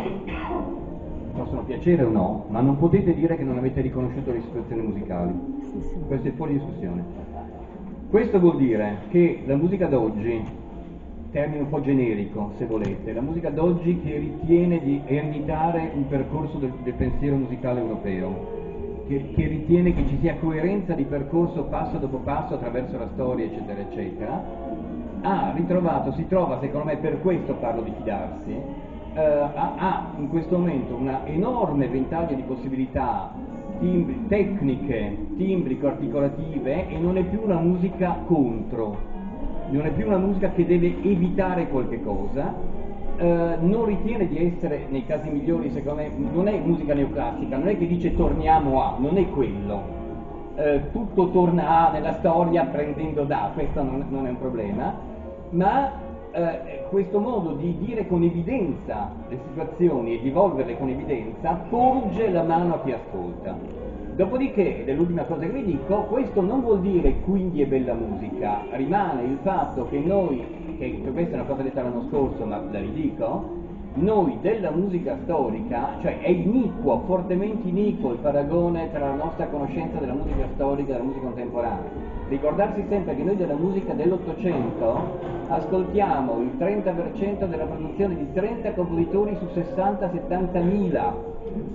possono piacere o no, ma non potete dire che non avete riconosciuto le situazioni musicali. Sì, sì. Questo è fuori discussione. Questo vuol dire che la musica d'oggi, termine un po' generico se volete, la musica d'oggi che ritiene di ereditare un percorso del, del pensiero musicale europeo, che, che ritiene che ci sia coerenza di percorso passo dopo passo attraverso la storia, eccetera, eccetera, ha ritrovato, si trova, secondo me, per questo parlo di fidarsi, eh, ha, ha in questo momento una enorme ventaglio di possibilità timbri, tecniche, timbrico, articolative, e non è più una musica contro, non è più una musica che deve evitare qualche cosa, eh, non ritiene di essere, nei casi migliori secondo me, non è musica neoclassica, non è che dice torniamo a, non è quello, eh, tutto torna a nella storia prendendo da, questo non, non è un problema, ma eh, questo modo di dire con evidenza le situazioni e di evolverle con evidenza porge la mano a chi ascolta. Dopodiché, ed è l'ultima cosa che vi dico, questo non vuol dire quindi è bella musica, rimane il fatto che noi, che questa è una cosa detta l'anno scorso ma la ridico, noi della musica storica, cioè è iniquo, fortemente iniquo il paragone tra la nostra conoscenza della musica storica e della musica contemporanea. Ricordarsi sempre che noi della musica dell'Ottocento ascoltiamo il trenta per cento della produzione di trenta compositori su sessanta settanta mila.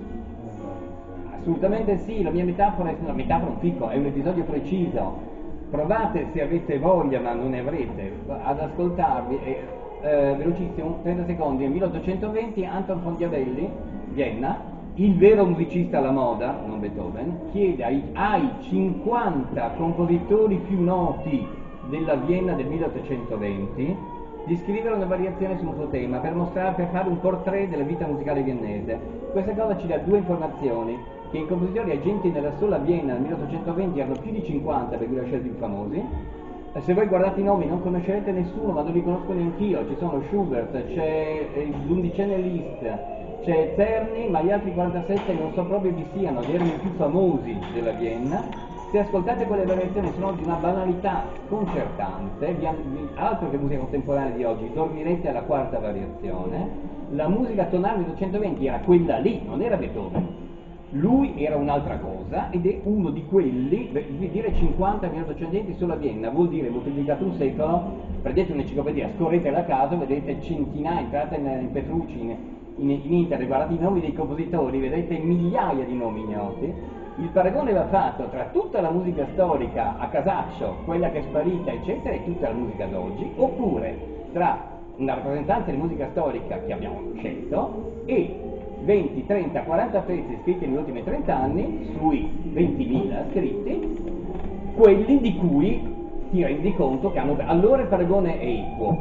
Assolutamente sì, la mia metafora è una metafora un picco, è un episodio preciso. Provate, se avete voglia, ma non ne avrete, ad ascoltarvi, eh, eh, velocissimo, trenta secondi, nel milleottocentoventi Anton von Diabelli, Vienna, il vero musicista alla moda, non Beethoven, chiede ai, ai cinquanta compositori più noti della Vienna del milleottocentoventi di scrivere una variazione sul suo tema per mostrare, per fare un portrait della vita musicale viennese. Questa cosa ci dà due informazioni: che i compositori agenti nella sola Vienna nel milleottocentoventi erano più di cinquanta, per cui la scelta più famosi. E se voi guardate i nomi non conoscerete nessuno, ma non li conosco neanch'io. Ci sono Schubert, c'è l'undicenne Liszt, c'è Czerny, ma gli altri quarantasette non so proprio chi siano, gli erano i più famosi della Vienna. Se ascoltate quelle variazioni sono di una banalità sconcertante, vi, altro che musica contemporanea di oggi, dormirete alla quarta variazione. La musica tonale del milleottocentoventi era quella lì, non era Beethoven. Lui era un'altra cosa ed è uno di quelli, vi dire cinquanta milleottocentoventi solo a Vienna, vuol dire moltiplicato un secolo, prendete un'enciclopedia, scorretela a caso, vedete centinaia, entrate in, in Petrucci, in, in, in internet, guardate i nomi dei compositori, vedete migliaia di nomi ignoti. Il paragone va fatto tra tutta la musica storica a casaccio, quella che è sparita, eccetera, e tutta la musica d'oggi, oppure tra una rappresentanza di musica storica che abbiamo scelto e venti, trenta, quaranta pezzi scritti negli ultimi trenta anni, sui ventimila scritti, quelli di cui ti rendi conto che hanno... Allora il paragone è equo.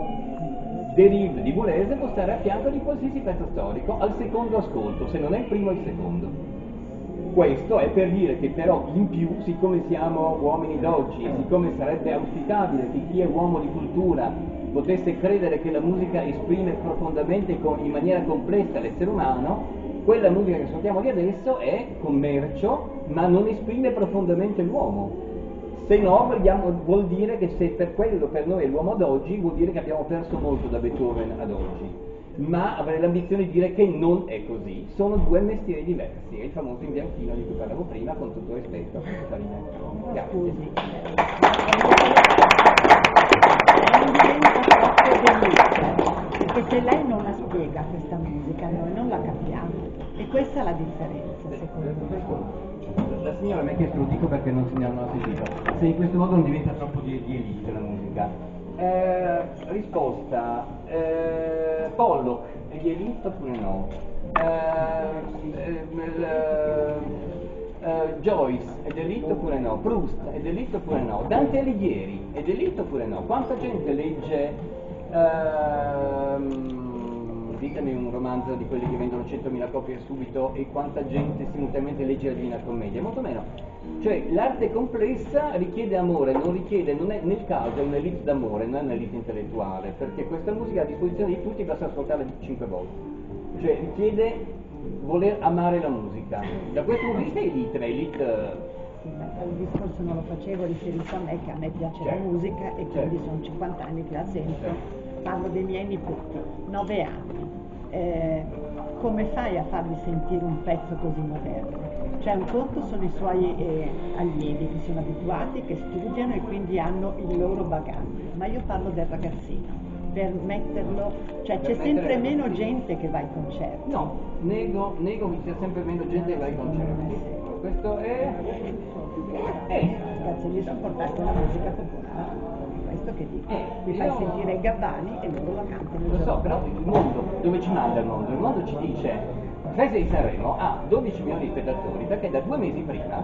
Derive di Boulez può stare a fianco di qualsiasi pezzo storico al secondo ascolto, se non è il primo è il secondo. Questo è per dire che però in più, siccome siamo uomini d'oggi e siccome sarebbe auspicabile che chi è uomo di cultura potesse credere che la musica esprime profondamente in maniera complessa l'essere umano, quella musica che ascoltiamo di adesso è commercio, ma non esprime profondamente l'uomo. Se no vogliamo, vuol dire che se per quello per noi è l'uomo d'oggi, vuol dire che abbiamo perso molto da Beethoven ad oggi. ma avrei l'ambizione di dire che non è così, sono due mestieri diversi, è il famoso imbianchino di cui parlavo prima, con tutto rispetto. Grazie. Scusi. Non diventa troppo delusa, perché se lei non la spiega questa musica, noi non la capiamo. E questa è la differenza, secondo me. La signora mi ha chiesto, lo dico perché non si ne hanno sentito, se in questo modo non diventa troppo di, di elite la musica. Eh, risposta, eh, Pollock è di elite oppure no? Eh, eh, eh, Joyce è di elite oppure no? Proust è di elite oppure no? Dante Alighieri è di elite oppure no? Quanta gente legge, ehm, ditemi un romanzo di quelli che vendono centomila copie subito, e quanta gente simultaneamente legge la Divina Commedia? Molto meno. Cioè l'arte complessa richiede amore, non richiede, non è, nel caso è un'elite d'amore, non è un'elite intellettuale, perché questa musica è a disposizione di tutti, basta ascoltarla cinque volte. Cioè richiede voler amare la musica. Da questo punto di vista è elite, ma elite. Sì, ma il discorso non lo facevo riferito a me, che a me piace Certo. la musica e quindi Certo. sono cinquanta anni che la sento, Certo. parlo dei miei nipoti, nove anni. Eh, come fai a farli sentire un pezzo così moderno? Cioè un conto sono i suoi eh, allievi che sono abituati, che studiano e quindi hanno il loro bagaglio, ma io parlo del ragazzino, per metterlo, cioè c'è Per sempre mettere- meno gente che va ai concerti. No, nego, nego che sia sempre meno gente che va ai concerti. Questo è. è. Grazie, gli sono portati una musica popolare. Questo che dico, Eh, mi fai io- sentire i Gabbani e loro la cantano. Lo so, però il mondo, dove ci manda il mondo? Il mondo ci dice, il Festival di Sanremo ha dodici milioni di spettatori perché da due mesi prima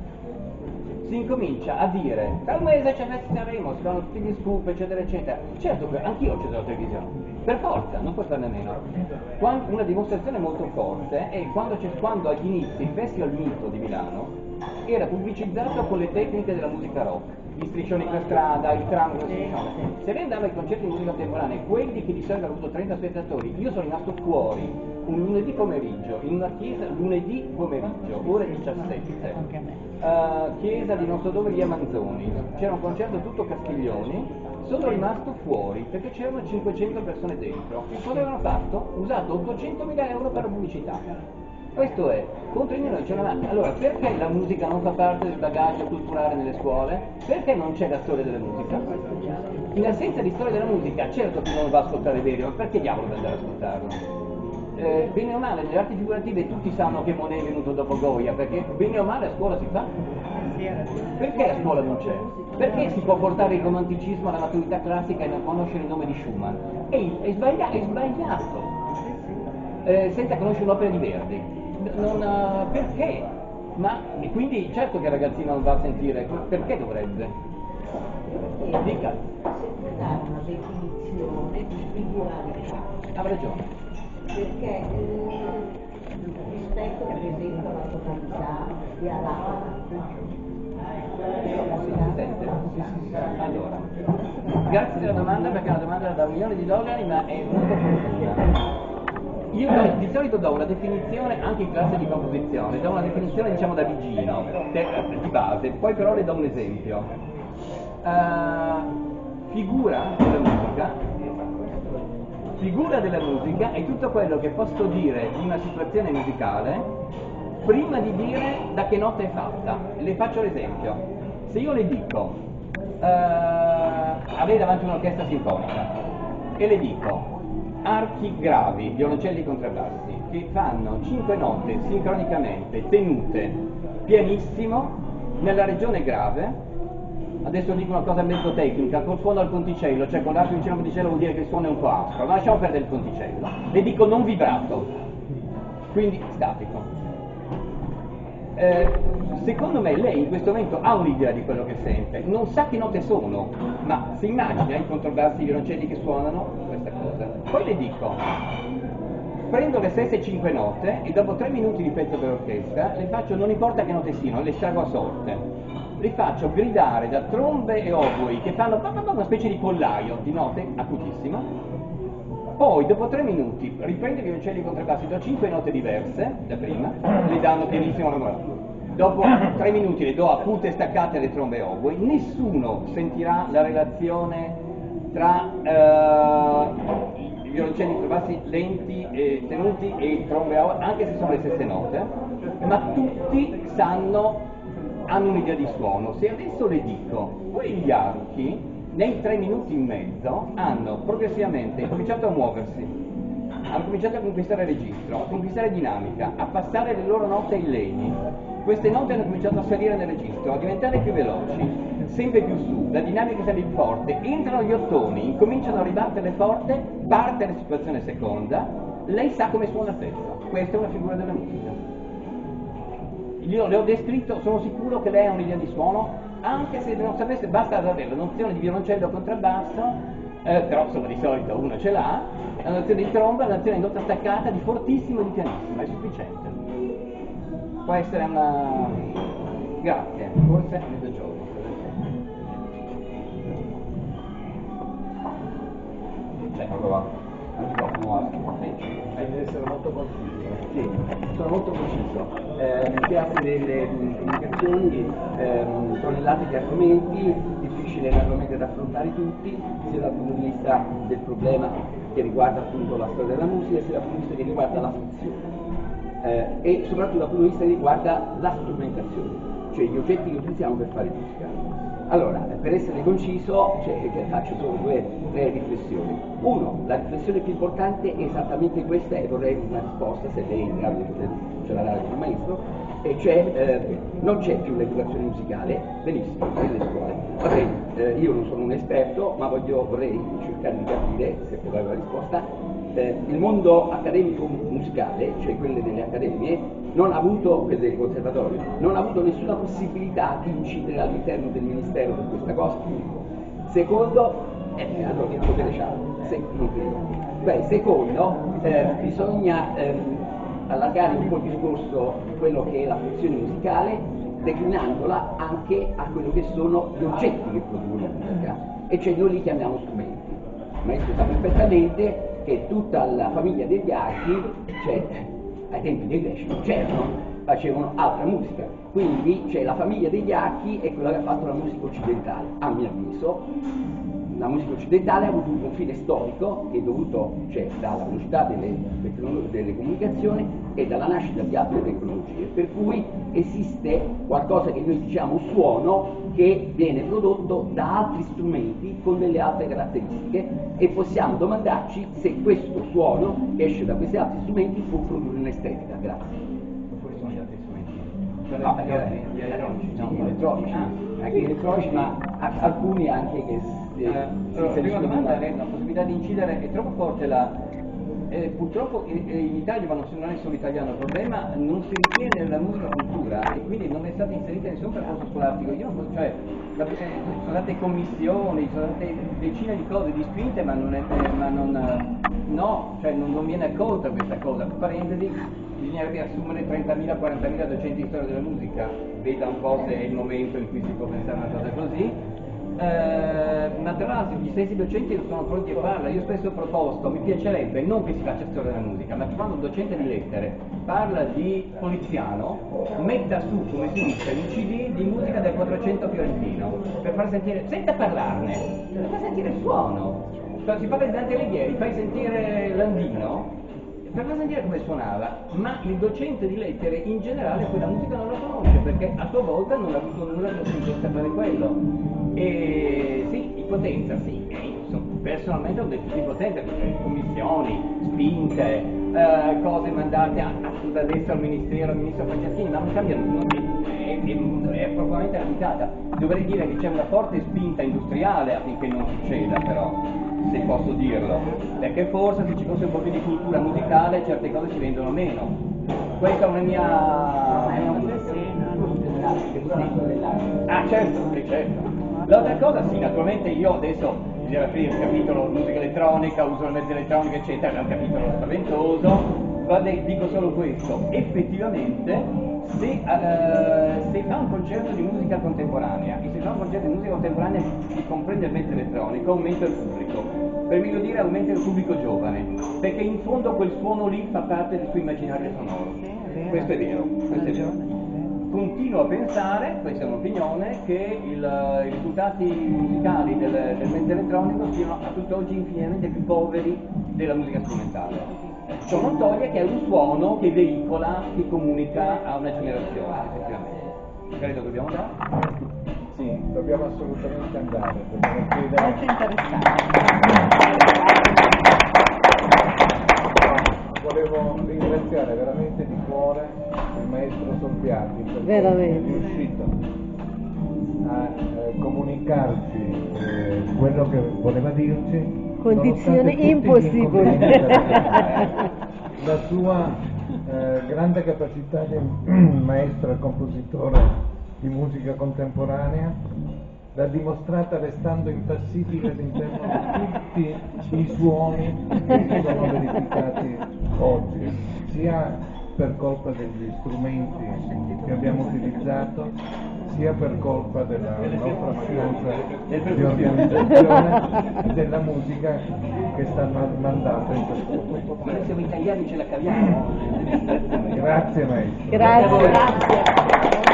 si incomincia a dire, tra un mese c'è il Festival di Sanremo, si fanno tutti gli scoop, eccetera, eccetera. Certo che anch'io ho acceso la televisione, per forza, non puoi farne a meno. Quan- una dimostrazione molto forte è quando, c'è, quando agli inizi il Festival Mito di Milano era pubblicizzato con le tecniche della musica rock. Gli striscioni per strada, il tram, lo striscione. Se lei andava ai concerti di musica contemporanea, quelli che di solito hanno avuto trenta spettatori, io sono rimasto fuori un lunedì pomeriggio, in una chiesa, lunedì pomeriggio, ore diciassette, Anche a me. uh, chiesa di non so dove, via Manzoni, c'era un concerto tutto Castiglioni, sono rimasto fuori perché c'erano cinquecento persone dentro. E cosa avevano fatto? Usato ottocentomila euro per la pubblicità. Questo è, contro di noi c'è una. Allora, perché la musica non fa parte del bagaglio culturale nelle scuole? Perché non c'è la storia della musica? In assenza di storia della musica, certo che non va a ascoltare Verio, ma perché diavolo deve andare ad ascoltarlo? Eh, bene o male, nelle arti figurative tutti sanno che Monet è venuto dopo Goya, perché bene o male a scuola si fa. Perché a scuola non c'è? Perché si può portare il romanticismo alla maturità classica e non conoscere il nome di Schumann? È, è sbagliato, è sbagliato. Eh, senza conoscere un'opera di Verdi. Non, uh, perché? Ma e quindi certo che il ragazzino non va a sentire, perché dovrebbe? Dica. Se dare una definizione di figuralità, Ha ragione. perché eh, rispetto per esempio alla totalità e alla Sente? Sì, sì, sì. Allora, grazie della domanda, perché è una domanda da un milione di dollari, ma è molto profonda. Io do- di solito do una definizione, anche in classe di composizione, do una definizione diciamo da vigino, te- di base, poi però le do un esempio. Uh, figura della musica, figura della musica è tutto quello che posso dire di una situazione musicale prima di dire da che nota è fatta. Le faccio l'esempio. Se io le dico, uh, a lei davanti un'orchestra sinfonica, e le dico, archi gravi, violoncelli e contrabbassi, che fanno cinque note sincronicamente, tenute, pianissimo, nella regione grave. Adesso dico una cosa mezzo tecnica, col suono al ponticello, cioè con l'arco vicino al ponticello vuol dire che il suono è un po' aspro, ma lasciamo perdere il ponticello. Le dico non vibrato, quindi statico. Eh, secondo me lei in questo momento ha un'idea di quello che sente, non sa che note sono, ma si immagina i contrabbassi, i violoncelli che suonano, questa cosa. Poi le dico, prendo le stesse cinque note e dopo tre minuti di pezzo per orchestra le faccio, non importa che note siano, le estraggo a sorte. Le faccio gridare da trombe e oboi che fanno una specie di pollaio di note acutissimo. Poi dopo tre minuti riprendo i violoncelli e i contrabbassi, do cinque note diverse da prima, le danno pianissimo la morale. Dopo tre minuti le do acute staccate alle trombe e oboi, nessuno sentirà la relazione tra eh, violoncelli trovassi lenti, e tenuti e trombe a- anche se sono le stesse note, ma tutti sanno, hanno un'idea di suono. Se adesso le dico, quegli archi nei tre minuti e mezzo hanno progressivamente cominciato a muoversi, hanno cominciato a conquistare registro, a conquistare dinamica, a passare le loro note ai legni. Queste note hanno cominciato a salire nel registro, a diventare più veloci, sempre più su, la dinamica sale più forte, entrano gli ottoni, incominciano a ribattere forte, parte la situazione seconda, lei sa come suona il pezzo. Questa è una figura della musica. Io le ho descritto, sono sicuro che lei ha un'idea di suono, anche se non sapesse, basta avere la nozione di violoncello contrabbasso, eh, però insomma di solito uno ce l'ha, la nozione di tromba, la nozione di nota staccata, di fortissimo e di pianissimo, è sufficiente. Può essere una... grazie, forse a mezzogiorno. Ecco qua, anche qualcuno hai deve essere molto conciso. Sì, sono molto conciso. Eh, mi piace delle comunicazioni, ehm, tonnellate di argomenti, difficile naturalmente da affrontare tutti, sia dal punto di vista del problema che riguarda appunto la storia della musica, sia dal punto di vista che riguarda la funzione. Eh, e soprattutto dal punto di vista che riguarda la strumentazione, cioè gli oggetti che utilizziamo per fare musica. Allora, per essere conciso, cioè, faccio solo due tre riflessioni. Uno, la riflessione più importante è esattamente questa e vorrei una risposta, se lei è in grado di ce la dà il maestro, e cioè eh, non c'è più l'educazione musicale, benissimo, nelle scuole. Va bene, eh, io non sono un esperto, ma voglio, vorrei cercare di capire, se può dare la risposta. Eh, il mondo accademico musicale, cioè quelle delle accademie, non ha avuto, quelle del conservatorio, non ha avuto nessuna possibilità di incidere all'interno del ministero per questa cosa. Secondo, eh, allora che potere c'ha? Se, non credo. Beh, secondo, eh, bisogna ehm, allargare un po' il discorso di quello che è la funzione musicale, declinandola anche a quello che sono gli oggetti che producono musica, e cioè noi li chiamiamo strumenti. Il maestro sa perfettamente che tutta la famiglia degli archi, cioè ai tempi dei greci non c'erano, facevano altra musica, quindi c'è la famiglia degli archi è quella che ha fatto la musica occidentale. A mio avviso la musica occidentale ha avuto un confine storico che è dovuto, cioè, dalla velocità delle, delle comunicazioni e dalla nascita di altre tecnologie, per cui esiste qualcosa che noi diciamo suono che viene prodotto da altri strumenti con delle altre caratteristiche, e possiamo domandarci se questo suono che esce da questi altri strumenti può produrre un'estetica. Grazie. Quali sono gli altri strumenti? No, gli elettronici, no, gli elettronici, anche gli elettronici, ma alcuni anche che si, Eh, si allora, la prima inseriscono domanda in- è la possibilità di incidere, è troppo forte la... eh, purtroppo in, in Italia, ma non non è solo italiano il problema, non si ritiene nella musica cultura e quindi non è stata inserita in nessun percorso scolastico. Io non, cioè, la- eh, sono state commissioni, sono state decine di cose, di spinte, ma non è, eh, ma non, eh, no, cioè non, non viene accolta questa cosa. Per parentesi, bisognerebbe assumere trentamila quarantamila docenti di storia della musica, veda un po' se è il momento in cui si può pensare a una cosa così. Eh, ma tra l'altro gli stessi docenti non sono pronti a farla. Io spesso ho proposto, mi piacerebbe non che si faccia storia della musica, ma che quando un docente di lettere parla di Poliziano metta su, come si dice, un C D di musica del Quattrocento fiorentino per far sentire, senza parlarne, per far sentire il suono. Quando si parla di Dante Alighieri fai sentire Landino per far sentire come suonava, ma il docente di lettere in generale quella musica non la conosce perché a sua volta non ha avuto nulla da sentirsi fare quello. E sì, impotenza, sì, io personalmente ho detto impotenza, perché commissioni, spinte, eh, cose mandate a, a, da destra al ministero, al ministro Franceschini, ma non cambia nulla, è, è, è propriamente limitata. Dovrei dire che c'è una forte spinta industriale affinché non succeda, però, se posso dirlo, perché forse se ci fosse un po' più di cultura musicale certe cose ci vendono meno. Questa è una mia... è una Ah certo, sì, certo. L'altra cosa sì, naturalmente io adesso bisogna aprire il capitolo musica elettronica, uso la mezza elettronica eccetera, è un capitolo spaventoso, ma dico solo questo, effettivamente se, uh, se fa un concerto di musica contemporanea e se fa un concerto di musica contemporanea si comprende il mezzo elettronico, aumenta il pubblico, per meglio dire aumenta il pubblico giovane, perché in fondo quel suono lì fa parte del suo immaginario sonoro. Questo è vero, questo è vero. Continuo a pensare, questa è un'opinione, che il, i risultati musicali del, del mezzo elettronico siano a tutt'oggi infinitamente più poveri della musica strumentale. Ciò non toglie che è un suono che veicola, che comunica a una generazione, effettivamente. Credo che dobbiamo andare. Sì, dobbiamo assolutamente andare. Dobbiamo chiedere... Molto interessante. Volevo ringraziare veramente di cuore il maestro Solbiati perché Veramente. è riuscito a eh, comunicarci eh, quello che voleva dirci. Condizioni nonostante tutti gli impossibili. inconvenienti della giornata. La sua eh, grande capacità di maestro e compositore di musica contemporanea l'ha dimostrata restando impassibile all'interno di tutti i suoni che si sono verificati oggi, sia per colpa degli strumenti che abbiamo utilizzato, sia per colpa della nostra mancanza di organizzazione e della musica che sta mandando in questo. Ma noi siamo italiani, ce la caviamo. Grazie maestro. Grazie. Grazie.